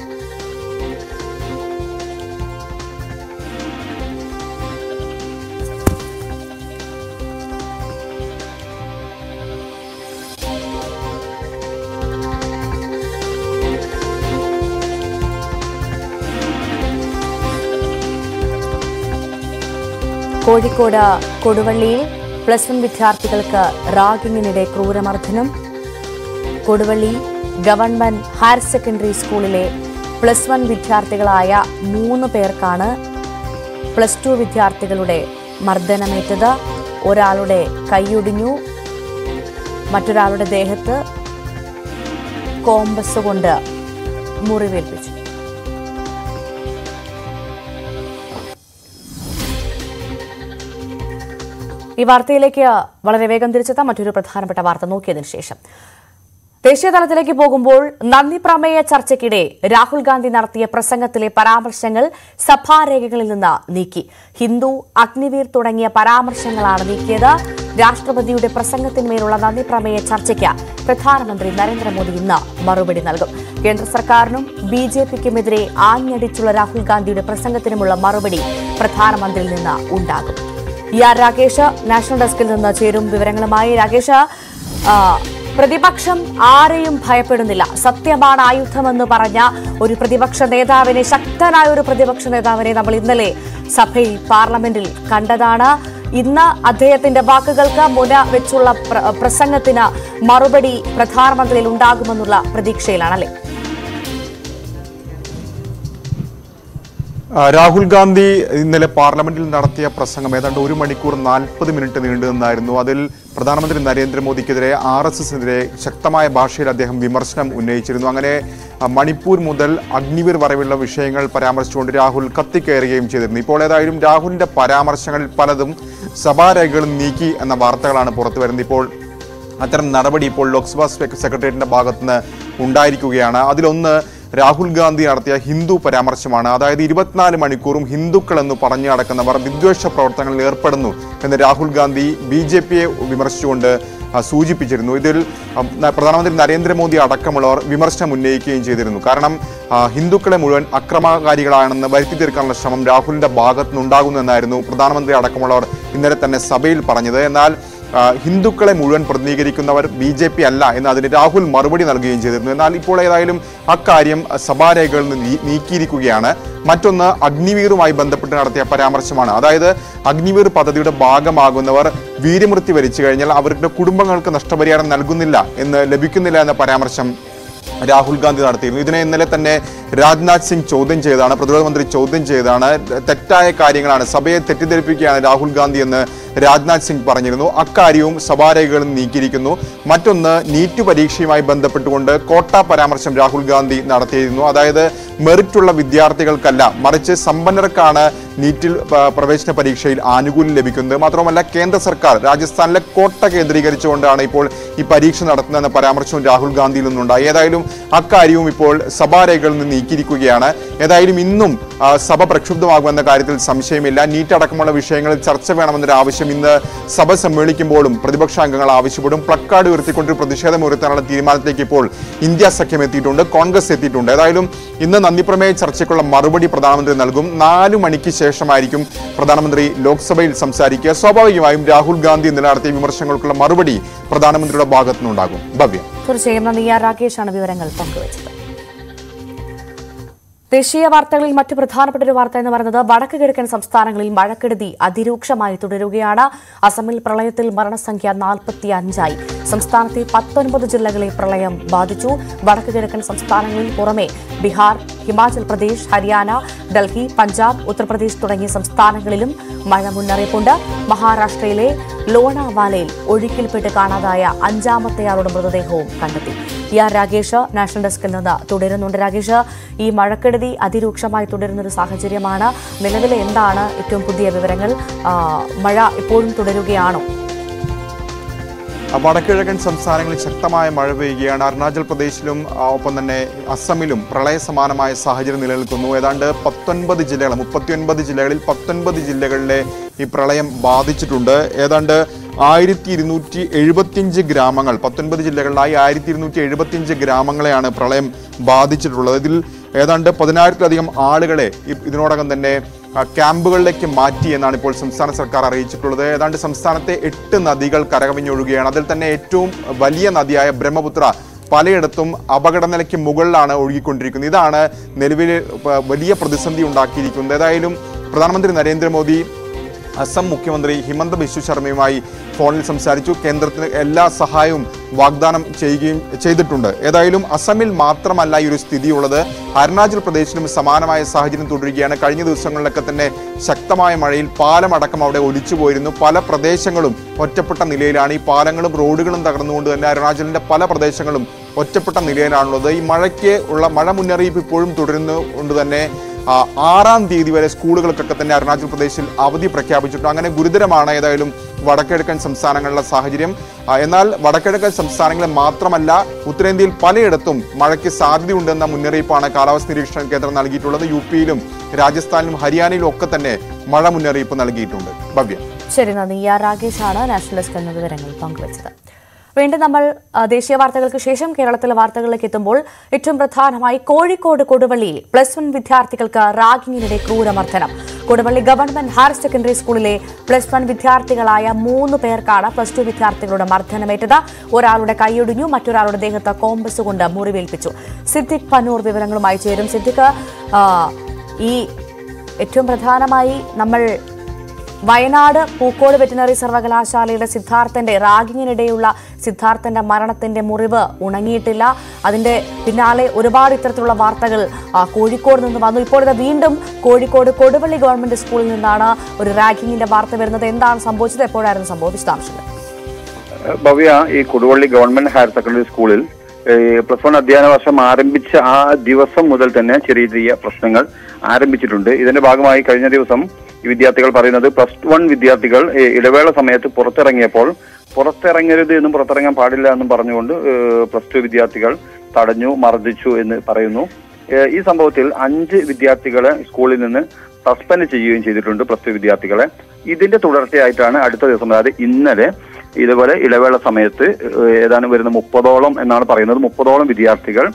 കോഴിക്കോട് കൊടുവള്ളിയിൽ +1 വിദ്യാർത്ഥികൾക്ക് റാഗിങ്ങിനിടെ ക്രൂരമർദ്ദനം. കൊടുവള്ളി ഗവൺമെന്റ് ഹയർ സെക്കൻഡറി സ്കൂളിലെ +1 വിദ്യാർത്ഥികളായ 3 പേർക്കാണ് +2 വിദ്യാർത്ഥികളുടെ മർദ്ദനമേറ്റത്. ഒരാളുടെ കൈയൊടിഞ്ഞു, മറ്റൊരാളുടെ ദേഹത്ത് കോമ്പസ് കൊണ്ട് മുറിവേൽപ്പിച്ചു. ഈ വാർത്തയിലേക്ക് വളരെ വേഗം തിരിച്ചെത്താം. മറ്റൊരു പ്രധാനപ്പെട്ട വാർത്ത നോക്കിയതിനു ശേഷം ദേശീയ തലത്തിലേക്ക് പോകുമ്പോൾ നന്ദി പ്രമേയ ചർച്ചയ്ക്കിടെ രാഹുൽ ഗാന്ധി നടത്തിയ പ്രസംഗത്തിലെ പരാമർശങ്ങൾ സഭാരേഖകളിൽ നിന്ന് നീക്കി. ഹിന്ദു, അഗ്നിവീർ തുടങ്ങിയ പരാമർശങ്ങളാണ് നീക്കിയത്. രാഷ്ട്രപതിയുടെ പ്രസംഗത്തിന്മേലുള്ള നന്ദി പ്രമേയ ചർച്ചയ്ക്ക് പ്രധാനമന്ത്രി നരേന്ദ്രമോദി ഇന്ന് മറുപടി നൽകും. കേന്ദ്ര സർക്കാരിനും ബിജെപിക്കുമെതിരെ ആഞ്ഞടിച്ചുള്ള രാഹുൽ ഗാന്ധിയുടെ പ്രസംഗത്തിനുമുള്ള മറുപടി പ്രധാനമന്ത്രിയിൽ നിന്ന് ഉണ്ടാകും. രാകേഷ് നാഷണൽ ഡെസ്കിൽ നിന്ന് ചേരും വിവരങ്ങളുമായി. രാകേഷ്, പ്രതിപക്ഷം ആരെയും ഭയപ്പെടുന്നില്ല, സത്യമാണ് ആയുധമെന്ന് പറഞ്ഞ ഒരു പ്രതിപക്ഷ നേതാവിനെ, ശക്തനായ ഒരു പ്രതിപക്ഷ നേതാവിനെ നമ്മൾ ഇന്നലെ സഭയിൽ പാർലമെന്റിൽ കണ്ടതാണ്. ഇന്ന് അദ്ദേഹത്തിന്റെ വാക്കുകൾക്ക് മുന വെച്ചുള്ള പ്രസംഗത്തിന് മറുപടി പ്രധാനമന്ത്രിയിൽ ഉണ്ടാകുമെന്നുള്ള പ്രതീക്ഷയിലാണല്ലേ? രാഹുൽ ഗാന്ധി ഇന്നലെ പാർലമെന്റിൽ നടത്തിയ പ്രസംഗം ഏതാണ്ട് 1 മണിക്കൂർ 40 മിനിറ്റ് നീണ്ടു നിന്നായിരുന്നു. അതിൽ പ്രധാനമന്ത്രി നരേന്ദ്രമോദിക്കെതിരെ RSSനെതിരെ ശക്തമായ ഭാഷയിൽ അദ്ദേഹം വിമർശനം ഉന്നയിച്ചിരുന്നു. അങ്ങനെ മണിപ്പൂർ മുതൽ അഗ്നിവീർ വരെയുള്ള വിഷയങ്ങൾ പരാമർശിച്ചുകൊണ്ട് രാഹുൽ കത്തിക്കയറുകയും ചെയ്തിരുന്നു. ഇപ്പോൾ ഏതായാലും രാഹുലിന്റെ പരാമർശങ്ങളിൽ പലതും സഭാരേഖകൾ നീക്കി എന്ന വാർത്തകളാണ് പുറത്തു വരുന്നത്. ഇപ്പോൾ അത്തരം നടപടി ഇപ്പോൾ ലോക്സഭാ സെക്രട്ടേറിയറ്റിന്റെ ഭാഗത്തുനിന്ന് ഉണ്ടായിരിക്കുകയാണ്. അതിലൊന്ന് രാഹുൽ ഗാന്ധി നടത്തിയ ഹിന്ദു പരാമർശമാണ്. അതായത് 24 മണിക്കൂറും ഹിന്ദുക്കൾ എന്ന് പറഞ്ഞു നടക്കുന്നവർ വിദ്വേഷ പ്രവർത്തനങ്ങളിൽ ഏർപ്പെടുന്നു എന്ന് രാഹുൽ ഗാന്ധി BJPയെ വിമർശിച്ചുകൊണ്ട് സൂചിപ്പിച്ചിരുന്നു. ഇതിൽ പ്രധാനമന്ത്രി നരേന്ദ്രമോദി അടക്കമുള്ളവർ വിമർശനം ഉന്നയിക്കുകയും ചെയ്തിരുന്നു. കാരണം ഹിന്ദുക്കളെ മുഴുവൻ അക്രമകാരികളാണെന്ന് വരുത്തി തീർക്കാനുള്ള ശ്രമം രാഹുലിന്റെ ഭാഗത്തുനിന്നുണ്ടാകുന്നു എന്നായിരുന്നു പ്രധാനമന്ത്രി അടക്കമുള്ളവർ ഇന്നലെ തന്നെ സഭയിൽ പറഞ്ഞത്. എന്നാൽ ഹിന്ദുക്കളെ മുഴുവൻ പ്രതിനിധീകരിക്കുന്നവർ BJP അല്ല എന്ന് അതിന് രാഹുൽ മറുപടി നൽകുകയും ചെയ്തിരുന്നു. എന്നാൽ ഇപ്പോൾ ഏതായാലും അക്കാര്യം സഭാരേഖകളിൽ നിന്ന് നീക്കിയിരിക്കുകയാണ്. മറ്റൊന്ന് അഗ്നിവീറുമായി ബന്ധപ്പെട്ട് നടത്തിയ പരാമർശമാണ്. അതായത് അഗ്നിവീർ പദ്ധതിയുടെ ഭാഗമാകുന്നവർ വീരമൃത്യു വരിച്ചു കഴിഞ്ഞാൽ അവരുടെ കുടുംബങ്ങൾക്ക് നഷ്ടപരിഹാരം ലഭിക്കുന്നില്ല എന്ന പരാമർശം രാഹുൽ ഗാന്ധി നടത്തിയിരുന്നു. ഇതിനെ ഇന്നലെ തന്നെ രാജ്നാഥ് സിംഗ് ചോദ്യം ചെയ്തതാണ്, പ്രതിരോധ മന്ത്രി ചോദ്യം ചെയ്തതാണ്. തെറ്റായ കാര്യങ്ങളാണ്, സഭയെ തെറ്റിദ്ധരിപ്പിക്കുകയാണ് രാഹുൽ ഗാന്ധി എന്ന് രാജ്നാഥ് സിംഗ് പറഞ്ഞിരുന്നു. അക്കാര്യവും സഭാരേഖകളിൽ നീക്കിയിരിക്കുന്നു. മറ്റൊന്ന് നീറ്റ് പരീക്ഷയുമായി ബന്ധപ്പെട്ടുകൊണ്ട് കോട്ട പരാമർശം രാഹുൽ ഗാന്ധി നടത്തിയിരുന്നു. അതായത് മെറിറ്റുള്ള വിദ്യാർത്ഥികൾക്കല്ല, മറിച്ച് സമ്പന്നർക്കാണ് നീറ്റിൽ പ്രവേശന പരീക്ഷയിൽ ആനുകൂല്യം ലഭിക്കുന്നത്. മാത്രമല്ല കേന്ദ്ര സർക്കാർ രാജസ്ഥാനിലെ കോട്ട കേന്ദ്രീകരിച്ചുകൊണ്ടാണ് ഇപ്പോൾ ഈ പരീക്ഷ നടത്തുന്നതെന്ന പരാമർശവും രാഹുൽ ഗാന്ധിയിൽ നിന്നുണ്ടായി. ഏതായാലും അക്കാര്യവും ഇപ്പോൾ സഭാരേഖകളിൽ നിന്ന് നീക്കിയിരിക്കുകയാണ്. ഏതായാലും ഇന്നും സഭ പ്രക്ഷുബ്ധമാകുമെന്ന കാര്യത്തിൽ സംശയമില്ല. നീറ്റ് അടക്കമുള്ള വിഷയങ്ങളിൽ ചർച്ച വേണമെന്നൊരു ആവശ്യം ഇന്ന് സഭ സമ്മേളിക്കുമ്പോഴും പ്രതിപക്ഷാംഗങ്ങൾ ആവശ്യപ്പെടും. പ്ലക്കാർഡ് ഉയർത്തിക്കൊണ്ട് പ്രതിഷേധം ഉയർത്താനുള്ള തീരുമാനത്തിലേക്ക് ഇപ്പോൾ ഇന്ത്യ സഖ്യം എത്തിയിട്ടുണ്ട്, കോൺഗ്രസ് എത്തിയിട്ടുണ്ട്. ഏതായാലും ഇന്ന് നന്ദിപ്രമേയ ചർച്ചയ്ക്കുള്ള മറുപടി പ്രധാനമന്ത്രി നൽകും. 4 മണിക്ക് ശേഷമായിരിക്കും പ്രധാനമന്ത്രി ലോക്സഭയിൽ സംസാരിക്കുക. സ്വാഭാവികമായും രാഹുൽ ഗാന്ധി ഇന്നലെ നടത്തിയ വിമർശനങ്ങൾക്കുള്ള മറുപടി പ്രധാനമന്ത്രിയുടെ ഭാഗത്തുനിന്നുണ്ടാകും. ഭവ്യ, തീർച്ചയായും നന്ദി. രാകേഷാണ് വിവരങ്ങൾ പങ്കുവച്ചത്. ദേശീയ വാർത്തകളിൽ മറ്റു പ്രധാനപ്പെട്ട ഒരു വാർത്ത എന്ന് പറയുന്നത് വടക്ക് കിഴക്കൻ സംസ്ഥാനങ്ങളിൽ മഴക്കെടുതി അതിരൂക്ഷമായി തുടരുകയാണ്. അസമിൽ പ്രളയത്തിൽ മരണസംഖ്യ 45ആയി. സംസ്ഥാനത്തെ 19 ജില്ലകളെ പ്രളയം ബാധിച്ചു. വടക്കു കിഴക്കൻ സംസ്ഥാനങ്ങളിൽ പുറമെ ബീഹാർ, ഹിമാചൽ പ്രദേശ്, ഹരിയാന, ഡൽഹി, പഞ്ചാബ്, ഉത്തർപ്രദേശ് തുടങ്ങിയ സംസ്ഥാനങ്ങളിലും മഴ മുന്നറിയിപ്പുണ്ട്. മഹാരാഷ്ട്രയിലെ ലോണാവാലയിൽ ഒഴുക്കിൽപ്പെട്ട് കാണാതായ 5ാമത്തെയാളുടെ മൃതദേഹവും കണ്ടെത്തി. രാഗേഷ് നാഷണൽ ഡെസ്കിൽ നിന്ന് തുടരുന്നുണ്ട്. രാഗേഷ്, ഈ മഴക്കെടുതി അതിരൂക്ഷമായി തുടരുന്നൊരു സാഹചര്യമാണ്. നിലവിലെ എന്താണ് ഏറ്റവും പുതിയ വിവരങ്ങൾ? മഴ ഇപ്പോഴും തുടരുകയാണോ? വടക്കിഴക്കൻ സംസ്ഥാനങ്ങളിൽ ശക്തമായ മഴ പെയ്യുകയാണ്. അരുണാചൽ പ്രദേശിലും ഒപ്പം തന്നെ അസമിലും പ്രളയ സമാനമായ സാഹചര്യം നിലനിൽക്കുന്നു. ഏതാണ്ട് 19 ജില്ലകൾ, 39 ജില്ലകളിൽ 19 ജില്ലകളിലെ ഈ പ്രളയം ബാധിച്ചിട്ടുണ്ട്. ഏതാണ്ട് 1275 ഗ്രാമങ്ങൾ, 19 ജില്ലകളിലായി 1275 ഗ്രാമങ്ങളെയാണ് പ്രളയം ബാധിച്ചിട്ടുള്ളത്. ഇതിൽ ഏതാണ്ട് 10,000-ലധികം ആളുകളെ ഇതിനോടകം തന്നെ ക്യാമ്പുകളിലേക്ക് മാറ്റി എന്നാണ് ഇപ്പോൾ സംസ്ഥാന സർക്കാർ അറിയിച്ചിട്ടുള്ളത്. ഏതാണ്ട് സംസ്ഥാനത്തെ 8 നദികൾ കരകവിഞ്ഞൊഴുകുകയാണ്. അതിൽ തന്നെ ഏറ്റവും വലിയ നദിയായ ബ്രഹ്മപുത്ര പലയിടത്തും അപകടനിലയ്ക്ക് മുകളിലാണ് ഒഴുകിക്കൊണ്ടിരിക്കുന്നത്. ഇതാണ് നിലവിൽ വലിയ പ്രതിസന്ധി ഉണ്ടാക്കിയിരിക്കുന്നത്. ഏതായാലും പ്രധാനമന്ത്രി നരേന്ദ്രമോദി അസം മുഖ്യമന്ത്രി ഹിമന്ത ബിശ്വ ശർമ്മയുമായി ഫോണിൽ സംസാരിച്ചു. കേന്ദ്രത്തിന് എല്ലാ സഹായവും വാഗ്ദാനം ചെയ്തിട്ടുണ്ട്. ഏതായാലും അസമിൽ മാത്രമല്ല ഈ ഒരു സ്ഥിതിയുള്ളത്, അരുണാചൽ പ്രദേശിലും സമാനമായ സാഹചര്യം തുടരുകയാണ്. കഴിഞ്ഞ ദിവസങ്ങളിലൊക്കെ തന്നെ ശക്തമായ മഴയിൽ പാലമടക്കം അവിടെ ഒലിച്ചുപോയിരുന്നു. പല പ്രദേശങ്ങളും ഒറ്റപ്പെട്ട നിലയിലാണ്. ഈ പാലങ്ങളും റോഡുകളും തകർന്നുകൊണ്ട് തന്നെ അരുണാചലിൻ്റെ പല പ്രദേശങ്ങളും ഒറ്റപ്പെട്ട നിലയിലാണുള്ളത്. ഈ മഴ മുന്നറിയിപ്പ് ഇപ്പോഴും തുടരുന്നതുകൊണ്ട് തന്നെ 6-ാം തീയതി വരെ സ്കൂളുകൾക്കൊക്കെ തന്നെ അരുണാചൽ പ്രദേശിൽ അവധി പ്രഖ്യാപിച്ചിട്ടുണ്ട്. അങ്ങനെ ഗുരുതരമാണ് ഏതായാലും വടക്കിഴക്കൻ സംസ്ഥാനങ്ങളിലെ സാഹചര്യം. എന്നാൽ വടക്കിഴക്കൻ സംസ്ഥാനങ്ങളിൽ മാത്രമല്ല, ഉത്തരേന്ത്യയിൽ പലയിടത്തും മഴയ്ക്ക് സാധ്യതയുണ്ടെന്ന മുന്നറിയിപ്പാണ് കാലാവസ്ഥ നിരീക്ഷണ കേന്ദ്രം നൽകിയിട്ടുള്ളത്. യുപിയിലും രാജസ്ഥാനിലും ഹരിയാനയിലും ഒക്കെ തന്നെ മഴ മുന്നറിയിപ്പ് നൽകിയിട്ടുണ്ട്. ഭവ്യ, ശരി, നന്ദി. രാഗേഷാണ് നാഷണൽ ഡെസ്ക് എന്ന വിവരങ്ങൾ പങ്കുവച്ചത്. വീണ്ടും നമ്മൾ ദേശീയ വാർത്തകൾക്ക് ശേഷം കേരളത്തിലെ വാർത്തകളിലേക്ക് എത്തുമ്പോൾ ഏറ്റവും പ്രധാനമായി കോഴിക്കോട് കൊടുവള്ളിയിൽ +1 വിദ്യാർത്ഥികൾക്ക് റാഗിങ്ങിനിടെ ക്രൂരമർദ്ദനം. കൊടുവള്ളി ഗവൺമെന്റ് ഹയർ സെക്കൻഡറി സ്കൂളിലെ +1 വിദ്യാർത്ഥികളായ 3 പേർക്കാണ് +2 വിദ്യാർത്ഥികളുടെ മർദ്ദനമേറ്റത്. ഒരാളുടെ കൈയൊടിഞ്ഞു, മറ്റൊരാളുടെ ദേഹത്ത് കോമ്പസ് കൊണ്ട് മുറിവേൽപ്പിച്ചു. സിദ്ദിഖ് പന്നൂർ വിവരങ്ങളുമായി ചേരും. സിദ്ദിഖ്, ഈ ഏറ്റവും പ്രധാനമായി നമ്മൾ വയനാട് പൂക്കോട് വെറ്റിനറി സർവകലാശാലയുടെ റാഗിങ്ങിനിടെയുള്ള സിദ്ധാർത്ഥന്റെ മരണത്തിന്റെ മുറിവ് ഉണങ്ങിയിട്ടില്ല. അതിന്റെ പിന്നാലെ ഒരുപാട് ഇത്തരത്തിലുള്ള വാർത്തകൾ കോഴിക്കോട് നിന്ന് വന്നു. ഇപ്പോൾ വീണ്ടും കോഴിക്കോട് കൊടുവള്ളി ഗവൺമെന്റ് സ്കൂളിൽ നിന്നാണ് ഒരു റാഗിങ്ങിന്റെ വാർത്ത വരുന്നത്. എന്താണ് സംഭവിച്ചത്? എപ്പോഴായിരുന്നു സംഭവം? വിശദാംശങ്ങൾ. ഭവ്യ, ഈ കൊടുവള്ളി ഗവൺമെന്റ് ഹയർ സെക്കൻഡറി സ്കൂളിൽ +1 അധ്യയന വർഷം ആരംഭിച്ച ആ ദിവസം മുതൽ തന്നെ ചെറിയ ചെറിയ പ്രശ്നങ്ങൾ ആരംഭിച്ചിട്ടുണ്ട്. ഇതിന്റെ ഭാഗമായി കഴിഞ്ഞ ദിവസം ഈ വിദ്യാർത്ഥികൾ പറയുന്നത് +1 വിദ്യാർത്ഥികൾ ഇടവേള സമയത്ത് പുറത്തിറങ്ങരുത് എന്നും പുറത്തിറങ്ങാൻ പാടില്ല എന്നും പറഞ്ഞുകൊണ്ട് +2 വിദ്യാർത്ഥികൾ തടഞ്ഞു, മർദ്ദിച്ചു എന്ന് പറയുന്നു. ഈ സംഭവത്തിൽ 5 വിദ്യാർത്ഥികളെ സ്കൂളിൽ നിന്ന് സസ്പെൻഡ് ചെയ്യുകയും ചെയ്തിട്ടുണ്ട്, +2 വിദ്യാർത്ഥികളെ. ഇതിന്റെ തുടർച്ചയായിട്ടാണ് അടുത്ത ദിവസം, അതായത് ഇന്നലെ ഇതുപോലെ ഇടവേള സമയത്ത് ഏതാനും വരുന്ന 30ഓളം എന്നാണ് പറയുന്നത്, 30ഓളം വിദ്യാർത്ഥികൾ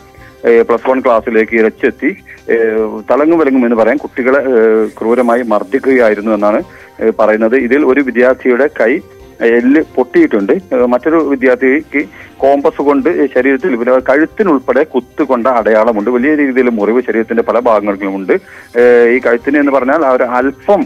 +1 ക്ലാസ്സിലേക്ക് ഇരച്ചെത്തി തലങ്ങും വിലങ്ങും എന്ന് പറയാൻ കുട്ടികളെ ക്രൂരമായി മർദ്ദിക്കുകയായിരുന്നു എന്നാണ് പറയുന്നത്. ഇതിൽ ഒരു വിദ്യാർത്ഥിയുടെ കൈ എല്ല് പൊട്ടിയിട്ടുണ്ട്. മറ്റൊരു വിദ്യാർത്ഥിക്ക് കോമ്പസ് കൊണ്ട് ശരീരത്തിൽ കഴുത്തിനുൾപ്പെടെ കുത്തുകൊണ്ട അടയാളമുണ്ട്. വലിയ രീതിയിൽ മുറിവ് ശരീരത്തിന്റെ പല ഭാഗങ്ങളിലുമുണ്ട്. ഈ കഴുത്തിന് എന്ന് പറഞ്ഞാൽ അവർ അല്പം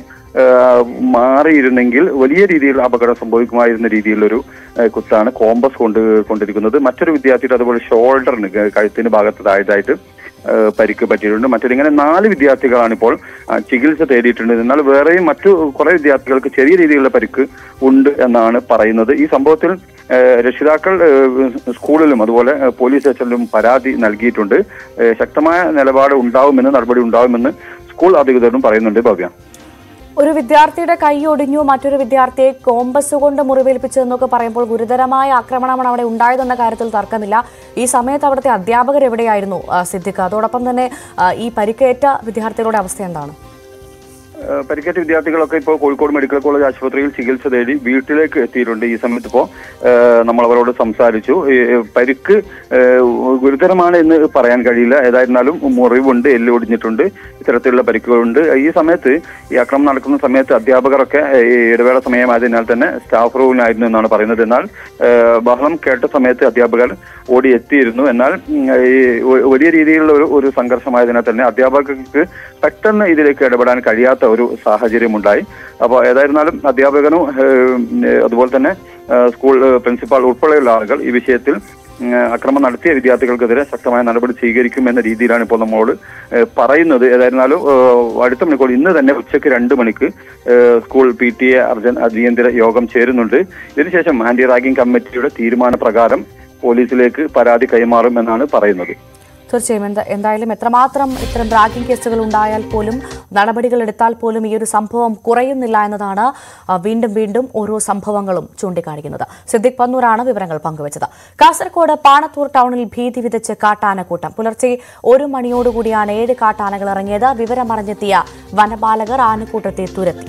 മാറിയിരുന്നെങ്കിൽ വലിയ രീതിയിൽ അപകടം സംഭവിക്കുമായിരുന്ന രീതിയിലൊരു കുത്താണ് കോമ്പസ് കൊണ്ടിരിക്കുന്നത്. മറ്റൊരു വിദ്യാർത്ഥിയുടെ അതുപോലെ ഷോൾഡറിന്, കഴുത്തിന് ഭാഗത്ത് താഴത്തായിട്ട് പരിക്ക് പറ്റിയിട്ടുണ്ട്. ഇങ്ങനെ 4 വിദ്യാർത്ഥികളാണ് ഇപ്പോൾ ചികിത്സ തേടിയിട്ടുണ്ട്. എന്നാൽ വേറെയും മറ്റു കുറെ വിദ്യാർത്ഥികൾക്ക് ചെറിയ രീതിയിലുള്ള പരിക്ക് ഉണ്ട് എന്നാണ് പറയുന്നത്. ഈ സംഭവത്തിൽ രക്ഷിതാക്കൾ സ്കൂളിലും അതുപോലെ പോലീസ് സ്റ്റേഷനിലും പരാതി നൽകിയിട്ടുണ്ട്. ശക്തമായ നിലപാട് നടപടി ഉണ്ടാവുമെന്ന് സ്കൂൾ അധികൃതരും പറയുന്നുണ്ട്. ഭവ്യ, ഒരു വിദ്യാർത്ഥിയുടെ കൈ ഒടിഞ്ഞു, മറ്റൊരു വിദ്യാർത്ഥിയെ കോമ്പസ് കൊണ്ട് മുറിവേൽപ്പിച്ചു എന്നൊക്കെ പറയുമ്പോൾ ഗുരുതരമായ ആക്രമണമാണ് അവിടെ ഉണ്ടായതെന്ന കാര്യത്തിൽ തർക്കമില്ല. ഈ സമയത്ത് അവിടുത്തെ അധ്യാപകർ എവിടെയായിരുന്നു സിദ്ദിഖ്? അതോടൊപ്പം തന്നെ ഈ പരിക്കേറ്റ വിദ്യാർത്ഥികളുടെ അവസ്ഥ എന്താണ്? പരിക്കേറ്റ വിദ്യാർത്ഥികളൊക്കെ ഇപ്പോൾ കോഴിക്കോട് മെഡിക്കൽ കോളേജ് ആശുപത്രിയിൽ ചികിത്സ തേടി വീട്ടിലേക്ക് എത്തിയിട്ടുണ്ട്. ഈ സമയത്ത് ഇപ്പോൾ നമ്മൾ അവരോട് സംസാരിച്ചു. പരിക്ക് ഗുരുതരമാണ് എന്ന് പറയാൻ കഴിയില്ല. ഏതായിരുന്നാലും മുറിവുണ്ട്, എല്ല് ഒടിഞ്ഞിട്ടുണ്ട്, ഇത്തരത്തിലുള്ള പരിക്കുകളുണ്ട്. ഈ സമയത്ത് ഈ ആക്രമണം നടക്കുന്ന സമയത്ത് അധ്യാപകരൊക്കെ ഇടവേള സമയമായതിനാൽ തന്നെ സ്റ്റാഫ് റൂമിലായിരുന്നു എന്നാണ് പറയുന്നത്. എന്നാൽ ബഹളം കേട്ട സമയത്ത് അധ്യാപകർ ഓടി എത്തിയിരുന്നു. എന്നാൽ വലിയ രീതിയിലുള്ള ഒരു സംഘർഷമായതിനാൽ തന്നെ അധ്യാപകർക്ക് പെട്ടെന്ന് ഇതിലേക്ക് ഇടപെടാൻ കഴിയാത്ത ഒരു സാഹചര്യമുണ്ടായി. അപ്പോൾ ഏതായിരുന്നാലും അധ്യാപകനും അതുപോലെ തന്നെ സ്കൂൾ പ്രിൻസിപ്പാൾ ഉൾപ്പെടെയുള്ള ആളുകൾ ഈ വിഷയത്തിൽ അക്രമം നടത്തിയ വിദ്യാർത്ഥികൾക്കെതിരെ ശക്തമായ നടപടി സ്വീകരിക്കും എന്ന രീതിയിലാണ് ഇപ്പോൾ നമ്മളോട് പറയുന്നത്. ഏതായിരുന്നാലും അടുത്ത മണിക്കൂർ ഇന്ന് തന്നെ ഉച്ചയ്ക്ക് 2 മണിക്ക് സ്കൂൾ PTA അടിയന്തര യോഗം ചേരുന്നുണ്ട്. ഇതിനുശേഷം ആന്റി റാഗിംഗ് കമ്മിറ്റിയുടെ തീരുമാനപ്രകാരം പോലീസിലേക്ക് പരാതി കൈമാറുമെന്നാണ് പറയുന്നത്. തീർച്ചയായും എന്തായാലും എത്രമാത്രം ഇത്തരം റാഗിംഗ് കേസുകൾ ഉണ്ടായാൽ പോലും നടപടികൾ എടുത്താൽ പോലും ഈ ഒരു സംഭവം കുറയുന്നില്ല എന്നതാണ് വീണ്ടും ഓരോ സംഭവങ്ങളും ചൂണ്ടിക്കാണിക്കുന്നത്. സിദ്ദിഖ് പന്നൂരാണ് വിവരങ്ങൾ പങ്കുവച്ചത്. കാസർഗോഡ് പാണത്തൂർ ടൗണിൽ ഭീതി വിതച്ച് കാട്ടാനക്കൂട്ടം. പുലർച്ചെ 1 മണിയോടുകൂടിയാണ് 7 കാട്ടാനകൾ ഇറങ്ങിയത്. വിവരമറിഞ്ഞെത്തിയ വനപാലകർ ആനക്കൂട്ടത്തെ തുരത്തി.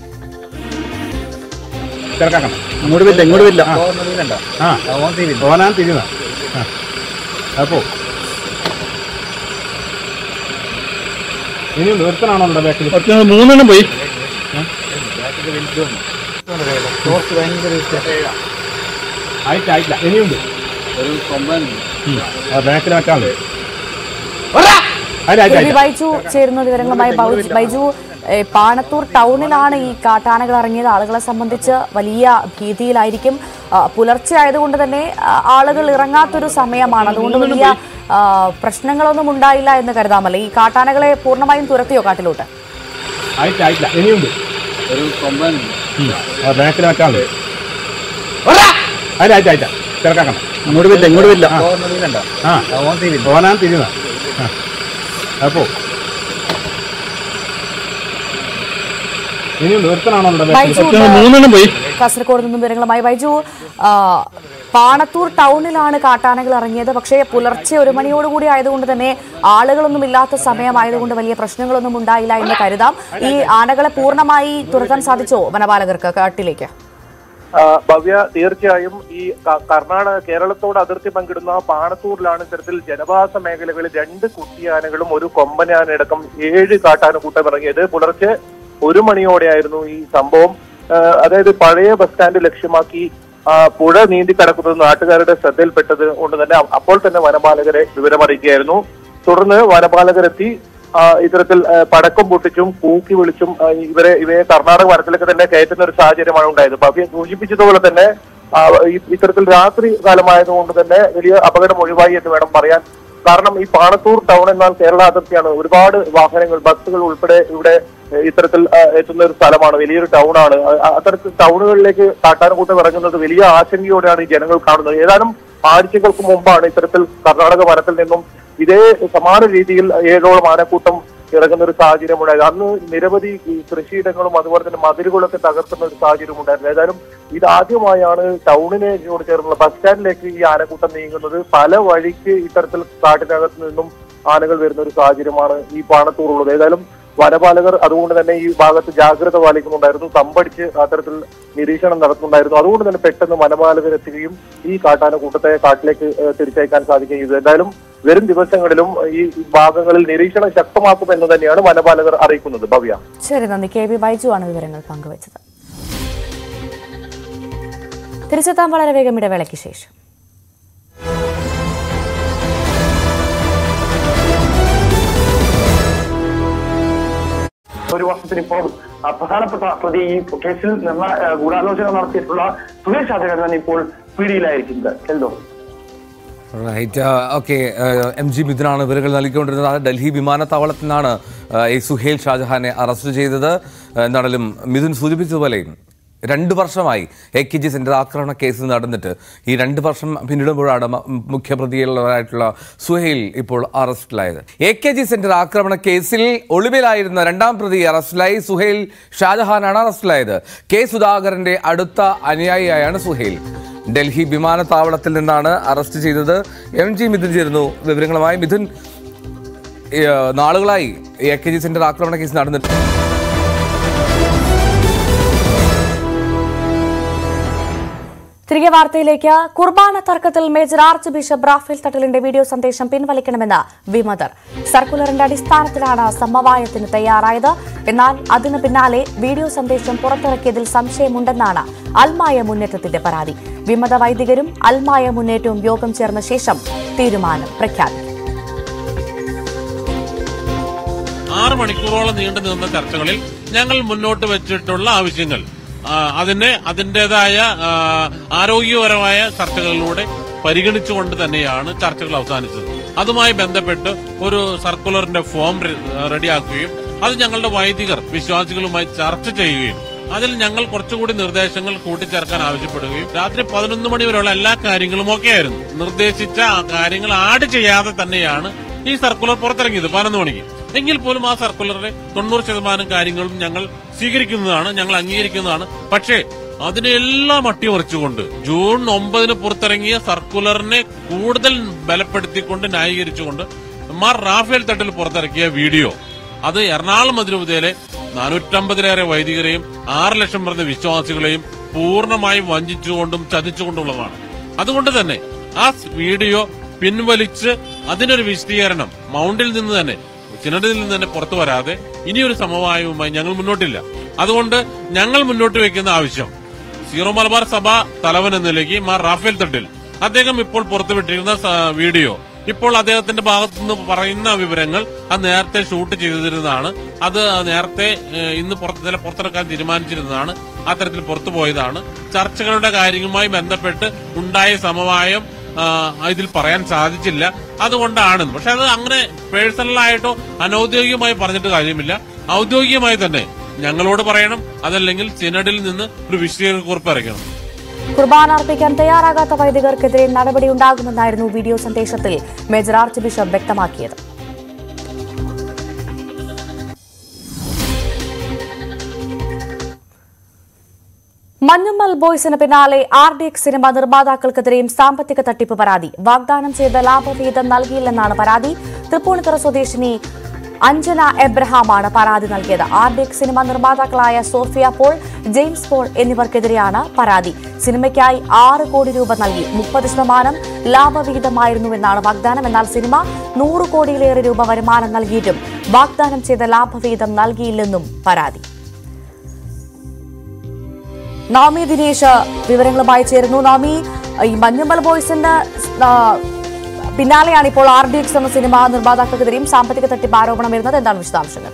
ഇനി നിർത്തണോ ബാക്കിൽ 3 പോയി ആയിട്ടില്ല ഇനിയുണ്ട് ഒരു ബാക്കിൽ വെക്കാൻ ബൈജു ചേരുന്ന വിവരങ്ങളുമായി. ബൈജു, പാണത്തൂർ ടൗണിലാണ് ഈ കാട്ടാനകൾ ഇറങ്ങിയത്. ആളുകളെ സംബന്ധിച്ച് വലിയ ഭീതിയിലായിരിക്കും. പുലർച്ചെ ആയതുകൊണ്ട് തന്നെ ആളുകൾ ഇറങ്ങാത്തൊരു സമയമാണ്. അതുകൊണ്ട് വലിയ പ്രശ്നങ്ങളൊന്നും ഉണ്ടായില്ല എന്ന് കരുതാമല്ലേ? ഈ കാട്ടാനകളെ പൂർണ്ണമായും തുരത്തിയോ കാട്ടിലോട്ട്? ഇനിയുണ്ട് ഒരു ബാക്കിൽ വെക്കാൻ ഇങ്ങോട്ട് ഇല്ല ഓനാൻ തിരിയുന്ന അപ്പോ ഇനി നിർത്തണോ പോയി. കാസർഗോഡ് നിന്നും വിവരങ്ങളുമായി. ബൈജു, പാണത്തൂർ ടൗണിലാണ് കാട്ടാനകൾ ഇറങ്ങിയത്. പക്ഷേ പുലർച്ചെ 1 മണിയോടുകൂടി ആയതുകൊണ്ട് തന്നെ ആളുകളൊന്നും ഇല്ലാത്ത സമയമായതുകൊണ്ട് വലിയ പ്രശ്നങ്ങളൊന്നും ഉണ്ടായില്ല എന്ന് കരുതാം. ഈ ആനകളെ പൂർണ്ണമായി തുരത്താൻ സാധിച്ചോ വനപാലകർക്ക് കാട്ടിലേക്ക്? ഭവ്യ, തീർച്ചയായും ഈ കേരളത്തോട് അതിർത്തി പങ്കിടുന്ന പാണത്തൂരിലാണ് ഇത്തരത്തിൽ ജനവാസ മേഖലകളിൽ 2 കുട്ടിയാനകളും 1 കൊമ്പനാനടക്കം 7 കാട്ടാനക്കൂട്ടം ഇറങ്ങിയത്. പുലർച്ചെ 1 മണിയോടെയായിരുന്നു ഈ സംഭവം. അതായത് പഴയ ബസ് സ്റ്റാൻഡ് ലക്ഷ്യമാക്കി പുഴ നീന്തി കടക്കുന്നത് നാട്ടുകാരുടെ ശ്രദ്ധയിൽപ്പെട്ടത് കൊണ്ട് തന്നെ അപ്പോൾ തന്നെ വനപാലകരെ വിവരമറിയിക്കുകയായിരുന്നു. തുടർന്ന് വനപാലകരെത്തി ഇത്തരത്തിൽ പടക്കം പൊട്ടിച്ചും കൂക്കി വിളിച്ചും ഇവയെ കർണാടക വനത്തിലേക്ക് തന്നെ കയറ്റുന്ന ഒരു സാഹചര്യമാണ് ഉണ്ടായത്. ഭവ്യ സൂചിപ്പിച്ചതുപോലെ തന്നെ ഇത്തരത്തിൽ രാത്രി കാലമായതുകൊണ്ട് തന്നെ വലിയ അപകടം ഒഴിവായി എന്ന് വേണം പറയാൻ. കാരണം ഈ പാണത്തൂർ ടൗൺ എന്നാൽ കേരള അതിർത്തിയാണ്. ഒരുപാട് വാഹനങ്ങൾ, ബസ്സുകൾ ഉൾപ്പെടെ ഇവിടെ ഇത്തരത്തിൽ എത്തുന്ന ഒരു സ്ഥലമാണ്. വലിയൊരു ടൗൺ ആണ്. അത്തരത്തിൽ ടൗണുകളിലേക്ക് കാട്ടാനക്കൂട്ടം ഇറങ്ങുന്നത് വലിയ ആശങ്കയോടെയാണ് ഈ ജനങ്ങൾ കാണുന്നത്. ഏതാനും ആഴ്ചകൾക്ക് മുമ്പാണ് ഇത്തരത്തിൽ കർണാടക വനത്തിൽ നിന്നും ഇതേ സമാന രീതിയിൽ 7ഓളം ആനക്കൂട്ടം ഇറങ്ങുന്ന ഒരു സാഹചര്യം ഉണ്ടായത്. അന്ന് നിരവധി കൃഷിയിടങ്ങളും അതുപോലെ തന്നെ മതിലുകളൊക്കെ തകർക്കുന്ന ഒരു സാഹചര്യം ഉണ്ടായിരുന്നു. ഏതായാലും ഇതാദ്യമായാണ് ടൗണിനോട് ചേർന്നുള്ള ബസ് സ്റ്റാൻഡിലേക്ക് ഈ ആനക്കൂട്ടം നീങ്ങുന്നത്. പല വഴിക്ക് ഇത്തരത്തിൽ കാട്ടിനകത്ത് നിന്നും ആനകൾ വരുന്ന ഒരു സാഹചര്യമാണ് ഈ പാണത്തൂറുള്ളത്. ഏതായാലും വനപാലകർ അതുകൊണ്ട് തന്നെ ഈ ഭാഗത്ത് ജാഗ്രത പാലിക്കുന്നുണ്ടായിരുന്നു. തമ്പടിച്ച് അത്തരത്തിൽ നിരീക്ഷണം നടത്തുന്നുണ്ടായിരുന്നു. അതുകൊണ്ട് തന്നെ പെട്ടെന്ന് വനപാലകർ എത്തുകയും ഈ കാട്ടാനക്കൂട്ടത്തെ കാട്ടിലേക്ക് തിരിച്ചയക്കാൻ സാധിക്കുകയും ചെയ്തു. എന്തായാലും വരും ദിവസങ്ങളിലും ഈ ഭാഗങ്ങളിൽ നിരീക്ഷണം ശക്തമാക്കുമെന്ന് തന്നെയാണ് വനപാലകർ അറിയിക്കുന്നത്. ഭവ്യ, ശരി, നന്ദി. KB ബൈജു ആണ് വിവരങ്ങൾ പങ്കുവച്ചത്. തിരിച്ചെത്താൻ വളരെ വേഗം ഇടവേളയ്ക്ക് ശേഷം. ഒരു വർഷത്തിനിപ്പോൾ പ്രധാനപ്പെട്ട പ്രതി ഈ കേസിൽ ഗൂഢാലോചന നടത്തിയിട്ടുള്ള സുരേഷ് ഷാജഹാൻ തന്നെ ഇപ്പോൾ പിടിയിലായിരിക്കുന്നത്. എന്തോ ഓക്കെ, MG മിഥുനാണ് വിവരങ്ങൾ നൽകിക്കൊണ്ടിരുന്നത്. ഡൽഹി വിമാനത്താവളത്തിൽ നിന്നാണ് സുഹേൽ ഷാജഹാനെ അറസ്റ്റ് ചെയ്തത്. എന്നാലും മിഥുൻ സൂചിപ്പിച്ചതുപോലെ 2 വർഷമായി AKG സെന്റർ ആക്രമണ കേസ് നടന്നിട്ട് ഈ 2 വർഷം പിന്നിടുമ്പോഴാണ് മുഖ്യപ്രതികളായിട്ടുള്ള സുഹൈൽ ഇപ്പോൾ അറസ്റ്റിലായത്. AKG സെന്റർ ആക്രമണ കേസിൽ ഒളിവിലായിരുന്ന 2ാം പ്രതി അറസ്റ്റിലായി. സുഹൈൽ ഷാജഹാനാണ് അറസ്റ്റിലായത്. K സുധാകരന്റെ അടുത്ത അനുയായിയായാണ് സുഹൈൽ. ഡൽഹി വിമാനത്താവളത്തിൽ നിന്നാണ് അറസ്റ്റ് ചെയ്തത്. MG മിഥുൻ ചേരുന്നു വിവരങ്ങളുമായി. മിഥുൻ, നാളുകളായി AKG സെന്റർ ആക്രമണ കേസ് നടന്നിട്ട് തിരികെ വാർത്തയിലേക്ക്. കുർബാന തർക്കത്തിൽ മേജർ ആർച്ച് ബിഷപ്പ് റാഫേൽ തട്ടലിന്റെ വീഡിയോ സന്ദേശം പിൻവലിക്കണമെന്ന് വിമതർ. സർക്കുലറിന്റെ അടിസ്ഥാനത്തിലാണ് സമവായത്തിന് തയ്യാറായത്. എന്നാൽ അതിന് പിന്നാലെ വീഡിയോ സന്ദേശം പുറത്തിറക്കിയതിൽ സംശയമുണ്ടെന്നാണ് അൽമായ മുന്നേറ്റത്തിന്റെ പരാതി. വിമത വൈദികരും അൽമായ മുന്നേറ്റവും യോഗം ചേർന്ന ശേഷം തീരുമാനം പ്രഖ്യാപിക്കും. 6 മണിക്കൂറോളം നീണ്ടു നിന്ന ചർച്ചകളിൽ ഞങ്ങൾ മുന്നോട്ട് വെച്ചിട്ടുള്ള ആവശ്യങ്ങൾ അതിന്റേതായ ആരോഗ്യപരമായ ചർച്ചകളിലൂടെ പരിഗണിച്ചുകൊണ്ട് തന്നെയാണ് ചർച്ചകൾ അവസാനിച്ചത്. അതുമായി ബന്ധപ്പെട്ട് ഒരു സർക്കുലറിന്റെ ഫോം റെഡിയാക്കുകയും അത് ഞങ്ങളുടെ വൈദികർ വിശ്വാസികളുമായി ചർച്ച ചെയ്യുകയും അതിൽ ഞങ്ങൾ കുറച്ചുകൂടി നിർദ്ദേശങ്ങൾ കൂട്ടിച്ചേർക്കാൻ ആവശ്യപ്പെടുകയും രാത്രി 11 മണി വരെയുള്ള എല്ലാ കാര്യങ്ങളും ഒക്കെയായിരുന്നു. നിർദ്ദേശിച്ച കാര്യങ്ങൾ ആഡ് ചെയ്യാതെ തന്നെയാണ് ഈ സർക്കുലർ പുറത്തിറങ്ങിയത് 11 മണിക്ക്. എങ്കിൽ പോലും ആ സർക്കുലറിലെ 90% കാര്യങ്ങളും ഞങ്ങൾ സ്വീകരിക്കുന്നതാണ്, ഞങ്ങൾ അംഗീകരിക്കുന്നതാണ്. പക്ഷേ അതിനെല്ലാം അട്ടിമറിച്ചുകൊണ്ട് ജൂൺ 9 പുറത്തിറങ്ങിയ സർക്കുലറിനെ കൂടുതൽ ബലപ്പെടുത്തിക്കൊണ്ട് ന്യായീകരിച്ചുകൊണ്ട് മാർ റാഫേൽ തട്ടിൽ പുറത്തിറക്കിയ വീഡിയോ അത് എറണാകുളം അതിരൂപതയിലെ 450-ലേറെ വൈദികരെയും 6 ലക്ഷം വരുന്ന വിശ്വാസികളെയും പൂർണ്ണമായും വഞ്ചിച്ചുകൊണ്ടും ചതിച്ചുകൊണ്ടുള്ളതാണ്. അതുകൊണ്ട് തന്നെ ആ വീഡിയോ പിൻവലിച്ച് അതിനൊരു വിശദീകരണം മൗണ്ടിൽ നിന്ന് തന്നെ, സിനഡിൽ നിന്ന് തന്നെ പുറത്തു വരാതെ ഇനിയൊരു സമവായവുമായി ഞങ്ങൾ മുന്നോട്ടില്ല. അതുകൊണ്ട് ഞങ്ങൾ മുന്നോട്ട് വയ്ക്കുന്ന ആവശ്യം സീറോ മലബാർ സഭ തലവൻ എന്ന നിലയ്ക്ക് മാർ റാഫേൽ തട്ടിൽ അദ്ദേഹം ഇപ്പോൾ പുറത്തുവിട്ടിരിക്കുന്ന വീഡിയോ, ഇപ്പോൾ അദ്ദേഹത്തിന്റെ ഭാഗത്തുനിന്ന് പറയുന്ന വിവരങ്ങൾ അത് നേരത്തെ ഷൂട്ട് ചെയ്തിരുന്നതാണ്. അത് നേരത്തെ ഇന്ന് പുറത്തിറക്കാൻ തീരുമാനിച്ചിരുന്നതാണ്. അത്തരത്തിൽ പുറത്തുപോയതാണ്. ചർച്ചകളുടെ കാര്യങ്ങളുമായി ബന്ധപ്പെട്ട് ഉണ്ടായ സമവായം ഇതിൽ പറയാൻ സാധിച്ചില്ല. അതുകൊണ്ടാണ്. പക്ഷെ അത് അങ്ങനെ പേഴ്സണലായിട്ടോ അനൌദ്യോഗികമായി പറഞ്ഞിട്ട് കാര്യമില്ല. ഔദ്യോഗികമായി തന്നെ ഞങ്ങളോട് പറയണം. അതല്ലെങ്കിൽ സിനഡിൽ നിന്ന് ഒരു വിശദീകരണക്കുറിപ്പ് ഇറക്കണം. കുർബാന അർപ്പിക്കാൻ തയ്യാറാകാത്ത വൈദികർക്കെതിരെ നടപടിയുണ്ടാകുമെന്നായിരുന്നു വീഡിയോ സന്ദേശത്തിൽ മേജർ ആർച്ച് ബിഷപ്പ് വ്യക്തമാക്കിയത്. മഞ്ഞുമ്മൽ ബോയ്സിന് പിന്നാലെ RDX സിനിമ നിർമ്മാതാക്കൾക്കെതിരെയും സാമ്പത്തിക തട്ടിപ്പ് പരാതി. വാഗ്ദാനം ചെയ്ത ലാഭവിഹിതം നൽകിയില്ലെന്നാണ് പരാതി. തൃപ്പൂണിത്തുറ സ്വദേശിനി അഞ്ജന എബ്രഹാമാണ് പരാതി നൽകിയത്. RDX സിനിമ നിർമ്മാതാക്കളായ സോഫിയ പോൾ, ജെയിംസ് പോൾ എന്നിവർക്കെതിരെയാണ് പരാതി. സിനിമയ്ക്കായി 6 കോടി രൂപ നൽകി. 30% ലാഭവിഹിതമായിരുന്നുവെന്നാണ് വാഗ്ദാനം. എന്നാൽ സിനിമ 100 കോടിയിലേറെ രൂപ വരുമാനം നൽകിയിട്ടും വാഗ്ദാനം ചെയ്ത ലാഭവിഹിതം നൽകിയില്ലെന്നും പരാതി. നവമി ദിനേശ് വിവരങ്ങളുമായി ചേരുന്നു. നവമി, ഈ മഞ്ഞുമ്മൽ ബോയ്സിന്റെ പിന്നാലെയാണ് ഇപ്പോൾ RDX എന്ന സിനിമ നിർമ്മാതാക്കൾക്കെതിരെയും സാമ്പത്തിക തട്ടിപ്പ് ആരോപണം വരുന്നത്. എന്താണ് വിശദാംശങ്ങൾ?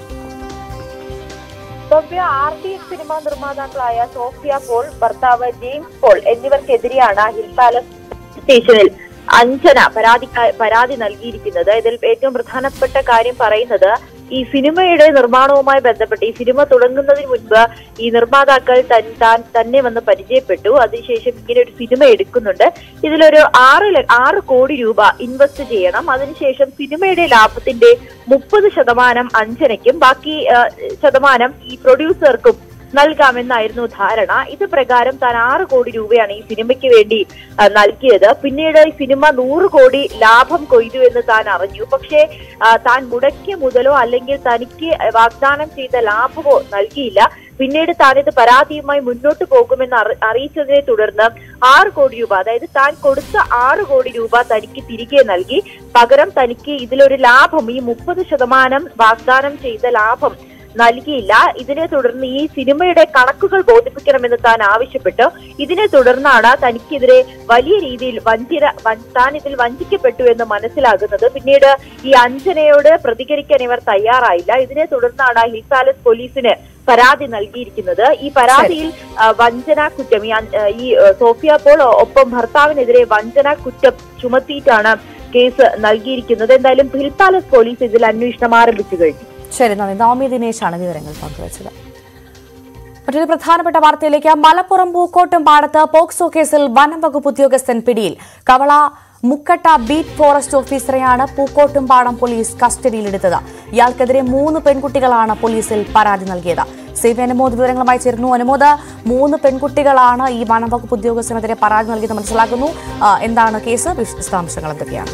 RDX സിനിമ നിർമ്മാതാക്കളായ സോഫിയ പോൾ, ഭർത്താവ് ജെയിംസ് പോൾ എന്നിവർക്കെതിരെയാണ് ഹിൽ പാലസ് സ്റ്റേഷനിൽ അഞ്ജന പരാതി നൽകിയിരിക്കുന്നത്. ഇതിൽ ഏറ്റവും പ്രധാനപ്പെട്ട കാര്യം പറയുന്നത് ഈ സിനിമയുടെ നിർമ്മാണവുമായി ബന്ധപ്പെട്ട് ഈ സിനിമ തുടങ്ങുന്നതിന് മുൻപ് ഈ നിർമ്മാതാക്കൾ തന്നെ വന്ന് പരിചയപ്പെട്ടു. അതിനുശേഷം ഇങ്ങനെ ഒരു സിനിമ എടുക്കുന്നുണ്ട്, ഇതിലൊരു 6 കോടി രൂപ ഇൻവെസ്റ്റ് ചെയ്യണം, അതിനുശേഷം സിനിമയുടെ ലാഭത്തിന്റെ 30% അഞ്ജനയ്ക്കും ബാക്കി ശതമാനം ഈ പ്രൊഡ്യൂസർക്കും നൽകാമെന്നായിരുന്നു ധാരണ. ഇത് പ്രകാരം താൻ 6 കോടി രൂപയാണ് ഈ സിനിമയ്ക്ക് വേണ്ടി നൽകിയത്. പിന്നീട് ഈ സിനിമ 100 കോടി ലാഭം കൊയ്തു എന്ന് താൻ അറിഞ്ഞു. പക്ഷേ താൻ മുടക്കിയ മുതലോ അല്ലെങ്കിൽ തനിക്ക് വാഗ്ദാനം ചെയ്ത ലാഭമോ നൽകിയില്ല. പിന്നീട് താനിത് പരാതിയുമായി മുന്നോട്ട് പോകുമെന്ന് അറിയിച്ചതിനെ തുടർന്ന് 6 കോടി രൂപ, അതായത് താൻ കൊടുത്ത 6 കോടി രൂപ തനിക്ക് തിരികെ നൽകി. പകരം തനിക്ക് ഇതിലൊരു ലാഭം, ഈ 30% വാഗ്ദാനം ചെയ്ത ലാഭം നൽകിയില്ല. ഇതിനെ തുടർന്ന് ഈ സിനിമയുടെ കണക്കുകൾ ബോധിപ്പിക്കണമെന്ന് താൻ ആവശ്യപ്പെട്ടു. ഇതിനെ തുടർന്നാണ് തനിക്കെതിരെ വലിയ രീതിയിൽ താൻ ഇതിൽ വഞ്ചിക്കപ്പെട്ടു എന്ന് മനസ്സിലാകുന്നത്. പിന്നീട് ഈ അഞ്ജനയോട് പ്രതികരിക്കാൻ ഇവർ തയ്യാറായില്ല. ഇതിനെ തുടർന്നാണ് ഹിൽ പാലസ് പോലീസിന് പരാതി നൽകിയിരിക്കുന്നത്. ഈ പരാതിയിൽ വഞ്ചനാ കുറ്റം, ഈ സോഫിയ പോൾ ഒപ്പം ഭർത്താവിനെതിരെ വഞ്ചനാ കുറ്റം ചുമത്തിയിട്ടാണ് കേസ് നൽകിയിരിക്കുന്നത്. എന്തായാലും ഹിൽ പാലസ് പോലീസ് ഇതിൽ അന്വേഷണം ആരംഭിച്ചു കഴിഞ്ഞു. ശരി, നന്ദി. നവമി ദിനേശാണ് വിവരങ്ങൾ പങ്കുവച്ചത്. മറ്റൊരു പ്രധാനപ്പെട്ട വാർത്തയിലേക്ക്. മലപ്പുറം പൂക്കോട്ടും പാടത്ത് പോക്സോ കേസിൽ വനം വകുപ്പ് ഉദ്യോഗസ്ഥൻ പിടിയിൽ. കവള മുക്കട്ട ബീറ്റ് ഫോറസ്റ്റ് ഓഫീസറെയാണ് പൂക്കോട്ടുംപാടം പോലീസ് കസ്റ്റഡിയിലെടുത്തത്. ഇയാൾക്കെതിരെ 3 പെൺകുട്ടികളാണ് പോലീസിൽ പരാതി നൽകിയത്. സേവ്യ അനുമോദ് വിവരങ്ങളുമായി ചേരുന്നു. അനുമോദ്, 3 പെൺകുട്ടികളാണ് ഈ വനം വകുപ്പ് ഉദ്യോഗസ്ഥനെതിരെ പരാതി നൽകിയത് മനസ്സിലാക്കുന്നു. എന്താണ് കേസ്, വിശദാംശങ്ങൾ എന്തൊക്കെയാണ്?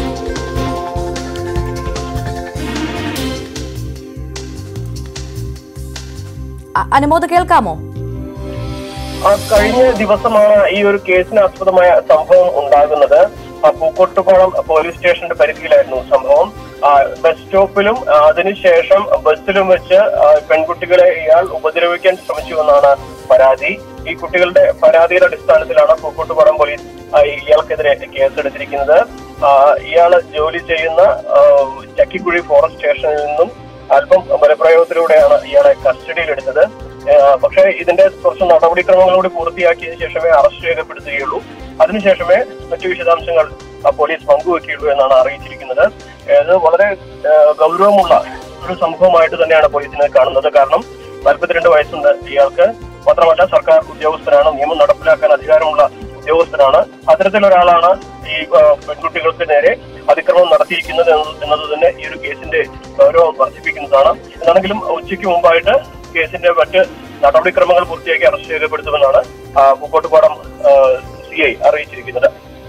അനുമോദ്, കേൾക്കാമോ? കഴിഞ്ഞ ദിവസമാണ് ഈ ഒരു കേസിന് ആസ്പദമായ സംഭവം ഉണ്ടാകുന്നത്. പൂക്കോട്ടുപാടം പോലീസ് സ്റ്റേഷന്റെ പരിധിയിലായിരുന്നു സംഭവം. ബസ് സ്റ്റോപ്പിലും അതിനുശേഷം ബസ്സിലും വെച്ച് പെൺകുട്ടികളെ ഇയാൾ ഉപദ്രവിക്കാൻ ശ്രമിച്ചുവെന്നാണ് പരാതി. ഈ കുട്ടികളുടെ പരാതിയുടെ അടിസ്ഥാനത്തിലാണ് പൂക്കോട്ടുപാടം പോലീസ് ഇയാൾക്കെതിരെ കേസെടുത്തിരിക്കുന്നത്. ഇയാൾ ജോലി ചെയ്യുന്ന ചക്കിക്കുഴി ഫോറസ്റ്റ് സ്റ്റേഷനിൽ നിന്നും അല്പം ബലപ്രയോഗത്തിലൂടെയാണ് ഇയാളെ കസ്റ്റഡിയിലെടുത്തത്. പക്ഷേ ഇതിന്റെ കുറച്ച് നടപടിക്രമങ്ങളോട് പൂർത്തിയാക്കിയതിനു ശേഷമേ അറസ്റ്റ് രേഖപ്പെടുത്തുകയുള്ളൂ. അതിനുശേഷമേ മറ്റു വിശദാംശങ്ങൾ പോലീസ് പങ്കുവെക്കുകയുള്ളൂ എന്നാണ് അറിയിച്ചിരിക്കുന്നത്. ഇത് വളരെ ഗൗരവമുള്ള ഒരു സംഭവമായിട്ട് തന്നെയാണ് പോലീസിനെ കാണുന്നത്. കാരണം 42 വയസ്സുണ്ട് ഇയാൾക്ക്. മാത്രമല്ല സർക്കാർ ഉദ്യോഗസ്ഥനാണ്, നിയമം നടപ്പിലാക്കാൻ അധികാരമുള്ള ഉദ്യോഗസ്ഥനാണ്. അത്തരത്തിലൊരാളാണ് ഈ പെൺകുട്ടികൾക്ക് നേരെ അതിക്രമം നടത്തിയിരിക്കുന്നത് എന്നത് തന്നെ ഈ ഒരു കേസിന്റെ ഗൗരവം വർദ്ധിപ്പിക്കുന്നതാണ്. എന്നാണെങ്കിലും ഉച്ചയ്ക്ക് മുമ്പായിട്ട് കേസിന്റെ മറ്റ് നടപടിക്രമങ്ങൾ പൂർത്തിയാക്കി അറസ്റ്റ് രേഖപ്പെടുത്തുമെന്നാണ് പൂക്കോട്ടുപാടം CI അറിയിച്ചിരിക്കുന്നത്.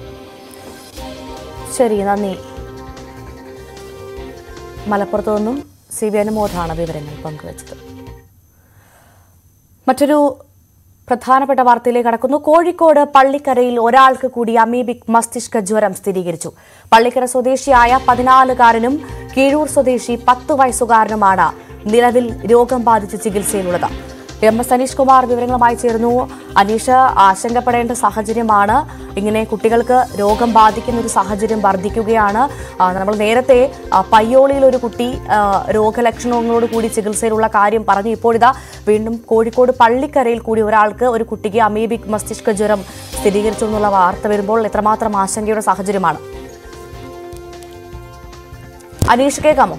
ശരി, നന്ദി. മലപ്പുറത്തു നിന്നും CV അനുമോദാണ് വിവരങ്ങൾ പങ്കുവച്ചത്. മറ്റൊരു പ്രധാനപ്പെട്ട വാർത്തയിലേക്ക് കടക്കുന്നു. കോഴിക്കോട് പള്ളിക്കരയിൽ ഒരാൾക്ക് കൂടി അമീബിക് മസ്തിഷ്ക ജ്വരം സ്ഥിരീകരിച്ചു. പള്ളിക്കര സ്വദേശിയായ 14-കാരനും കീഴൂർ സ്വദേശി 10 വയസ്സുകാരനുമാണ് നിലവിൽ രോഗം ബാധിച്ച് ചികിത്സയിലുള്ളത്. MS അനീഷ് കുമാർ വിവരങ്ങളുമായി ചേർന്നു. അനീഷ്, ആശങ്കപ്പെടേണ്ട സാഹചര്യമാണ്. ഇങ്ങനെ കുട്ടികൾക്ക് രോഗം ബാധിക്കുന്ന ഒരു സാഹചര്യം വർദ്ധിക്കുകയാണ്. നമ്മൾ നേരത്തെ പയ്യോളിയിൽ ഒരു കുട്ടി രോഗലക്ഷണങ്ങളോട് കൂടി ചികിത്സയിലുള്ള കാര്യം പറഞ്ഞു. ഇപ്പോഴിതാ വീണ്ടും കോഴിക്കോട് പള്ളിക്കരയിൽ കൂടി ഒരു കുട്ടിക്ക് അമീബിക് മസ്തിഷ്ക ജ്വരം സ്ഥിരീകരിച്ചു എന്നുള്ള വാർത്ത വരുമ്പോൾ എത്രമാത്രം ആശങ്കയുടെ സാഹചര്യമാണ്? അനീഷ്, കേൾക്കാമോ?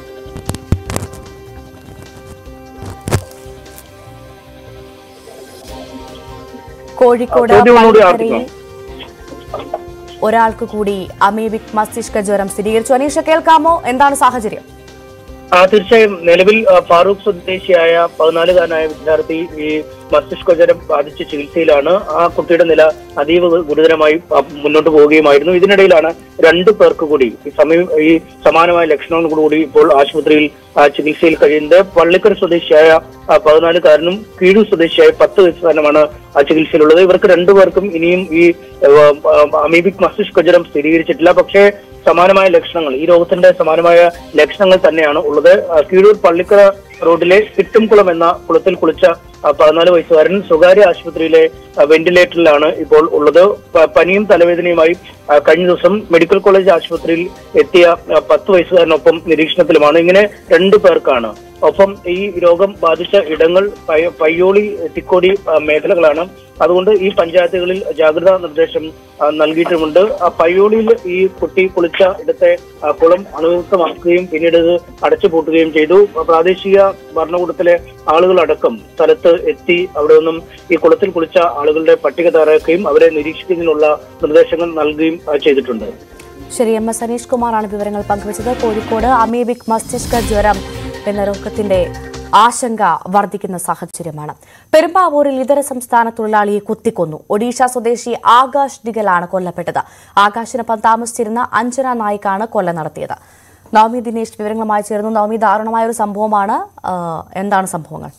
കോഴിക്കോട് പള്ളിക്കരയിൽ ഒരാൾക്ക് കൂടി അമീബിക് മസ്തിഷ്ക ജ്വരം സ്ഥിരീകരിച്ചു. അനീഷ, കേൾക്കാമോ? എന്താണ് സാഹചര്യം? തീർച്ചയായും നിലവിൽ ഫാറൂഖ് സ്വദേശിയായ 14-കാരനായ വിദ്യാർത്ഥി ഈ മസ്തിഷ്ക ജ്വരം ബാധിച്ച ചികിത്സയിലാണ്. ആ കുട്ടിയുടെ നില അതീവ ഗുരുതരമായി മുന്നോട്ട് പോവുകയുമായിരുന്നു. ഇതിനിടയിലാണ് 2 പേർക്ക് കൂടി ഈ സമാനമായ ലക്ഷണങ്ങളോടുകൂടി ഇപ്പോൾ ആശുപത്രിയിൽ ചികിത്സയിൽ കഴിയുന്നത്. പള്ളിക്കര സ്വദേശിയായ 14-കാരനും കീഴൂർ സ്വദേശിയായ 10 വയസ്സുകാരനുമാണ് ചികിത്സയിലുള്ളത്. ഇവർക്ക് 2 പേർക്കും ഇനിയും ഈ അമീബിക് മസ്തിഷ്ക ജ്വരം സ്ഥിരീകരിച്ചിട്ടില്ല. പക്ഷേ സമാനമായ ലക്ഷണങ്ങൾ, ഈ രോഗത്തിന്റെ സമാനമായ ലക്ഷണങ്ങൾ തന്നെയാണ് ഉള്ളത്. കീഴൂർ പള്ളിക്കര റോഡിലെ കിട്ടുംകുളം എന്ന കുളത്തിൽ കുളിച്ച 14 വയസ്സുകാരൻ സ്വകാര്യ ആശുപത്രിയിലെ വെന്റിലേറ്ററിലാണ് ഇപ്പോൾ ഉള്ളത്. പനിയും തലവേദനയുമായി കഴിഞ്ഞ ദിവസം മെഡിക്കൽ കോളേജ് ആശുപത്രിയിൽ എത്തിയ 10 വയസ്സുകാരനൊപ്പം നിരീക്ഷണത്തിലുമാണ്. ഇങ്ങനെ 2 പേർക്കാണ്. ഒപ്പം ഈ രോഗം ബാധിച്ച ഇടങ്ങൾ പയ്യോളി, തിക്കോടി മേഖലകളാണ്. അതുകൊണ്ട് ഈ പഞ്ചായത്തുകളിൽ ജാഗ്രതാ നിർദ്ദേശം നൽകിയിട്ടുമുണ്ട്. പയ്യോളിയിൽ ഈ കുട്ടി കുളിച്ച ഇടത്തെ കുളം അണുവിമുക്തമാക്കുകയും പിന്നീട് ഇത് അടച്ചുപൂട്ടുകയും ചെയ്തു. പ്രാദേശിക ഭരണകൂടത്തിലെ ആളുകളടക്കം സ്ഥലത്ത് എത്തി അവിടെ നിന്നും ഈ കുളത്തിൽ കുളിച്ച ആളുകളുടെ പട്ടിക തയ്യാറാക്കുകയും അവരെ നിരീക്ഷിക്കുന്നതിനുള്ള നിർദ്ദേശങ്ങൾ നൽകുകയും ചെയ്തിട്ടുണ്ട്. ശരി, MS അനീഷ് കുമാറാണ് വിവരങ്ങൾ പങ്കുവച്ചത്. കോഴിക്കോട് അമീബിക് മസ്തിഷ്ക ജ്വരം എന്ന രോഗത്തിന്റെ ആശങ്ക വർദ്ധിക്കുന്ന സാഹചര്യമാണ്. പെരുമ്പാവൂരിൽ ഇതര സംസ്ഥാന തൊഴിലാളിയെ കുത്തിക്കൊന്നു. ഒഡീഷ സ്വദേശി ആകാശ് ഡിഗലാണ് കൊല്ലപ്പെട്ടത്. ആകാശിനൊപ്പം താമസിച്ചിരുന്ന അഞ്ജന നായിക്കാണ് കൊല നടത്തിയത്. നവമി ദിനേശ് വിവരങ്ങളുമായി ചേർന്നു. നവമി, ദാരുണമായ ഒരു സംഭവമാണ്. എന്താണ് സംഭവങ്ങൾ?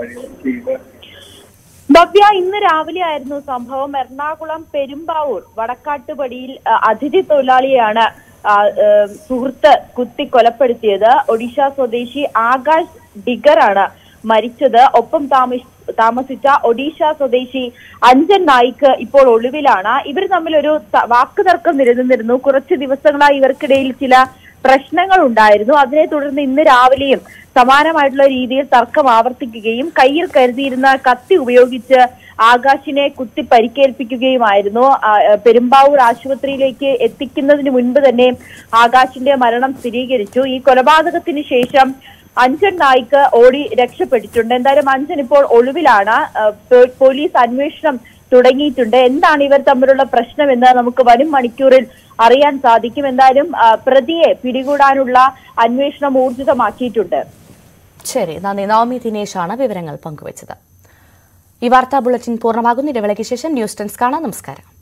ഭവ്യ, ഇന്ന് രാവിലെ ആയിരുന്നു സംഭവം. എറണാകുളം പെരുമ്പാവൂർ വടക്കാട്ടുപടിയിൽ അതിഥി തൊഴിലാളിയാണ് സുഹൃത്ത് കുത്തി കൊലപ്പെടുത്തിയത്. ഒഡീഷ സ്വദേശി ആകാശ് ഡിഗറാണ് മരിച്ചത്. ഒപ്പം താമസിച്ച ഒഡീഷ സ്വദേശി അഞ്ജൻ നായിക്ക് ഇപ്പോൾ ഒളിവിലാണ്. ഇവർ തമ്മിൽ ഒരു വാക്കുതർക്കം നിലനിന്നിരുന്നു. കുറച്ച് ദിവസങ്ങളായി ഇവർക്കിടയിൽ ചില പ്രശ്നങ്ങൾ ഉണ്ടായിരുന്നു. അതിനെ തുടർന്ന് ഇന്ന് രാവിലെയും സമാനമായിട്ടുള്ള രീതിയിൽ തർക്കം ആവർത്തിക്കുകയും കയ്യിൽ കരുതിയിരുന്ന കത്തി ഉപയോഗിച്ച് ആകാശിനെ കുത്തി പരിക്കേൽപ്പിക്കുകയുമായിരുന്നു. പെരുമ്പാവൂർ ആശുപത്രിയിലേക്ക് എത്തിക്കുന്നതിന് മുൻപ് തന്നെ ആകാശിന്റെ മരണം സ്ഥിരീകരിച്ചു. ഈ കൊലപാതകത്തിന് ശേഷം അഞ്ജൻ നായിക്ക് ഓടി രക്ഷപ്പെട്ടിട്ടുണ്ട്. എന്തായാലും അഞ്ജൻ ഇപ്പോൾ ഒളിവിലാണ്. പോലീസ് അന്വേഷണം തുടങ്ങിയിട്ടുണ്ട്. എന്താണ് ഇവർ തമ്മിലുള്ള പ്രശ്നമെന്ന് നമുക്ക് വരും മണിക്കൂറിൽ അറിയാൻ സാധിക്കും. എന്തായാലും പ്രതിയെ പിടികൂടാനുള്ള അന്വേഷണം ഊർജിതമാക്കിയിട്ടുണ്ട്. ശരി, നന്ദി. നവമി ദിനേശാണ് വിവരങ്ങൾ പങ്കുവച്ചത്. ഈ വാർത്താ ബുള്ളറ്റിൻ പൂർണ്ണമാകുന്നു. ഇടവേളയ്ക്ക് ശേഷം ന്യൂസ് 10 കാണാം. നമസ്കാരം.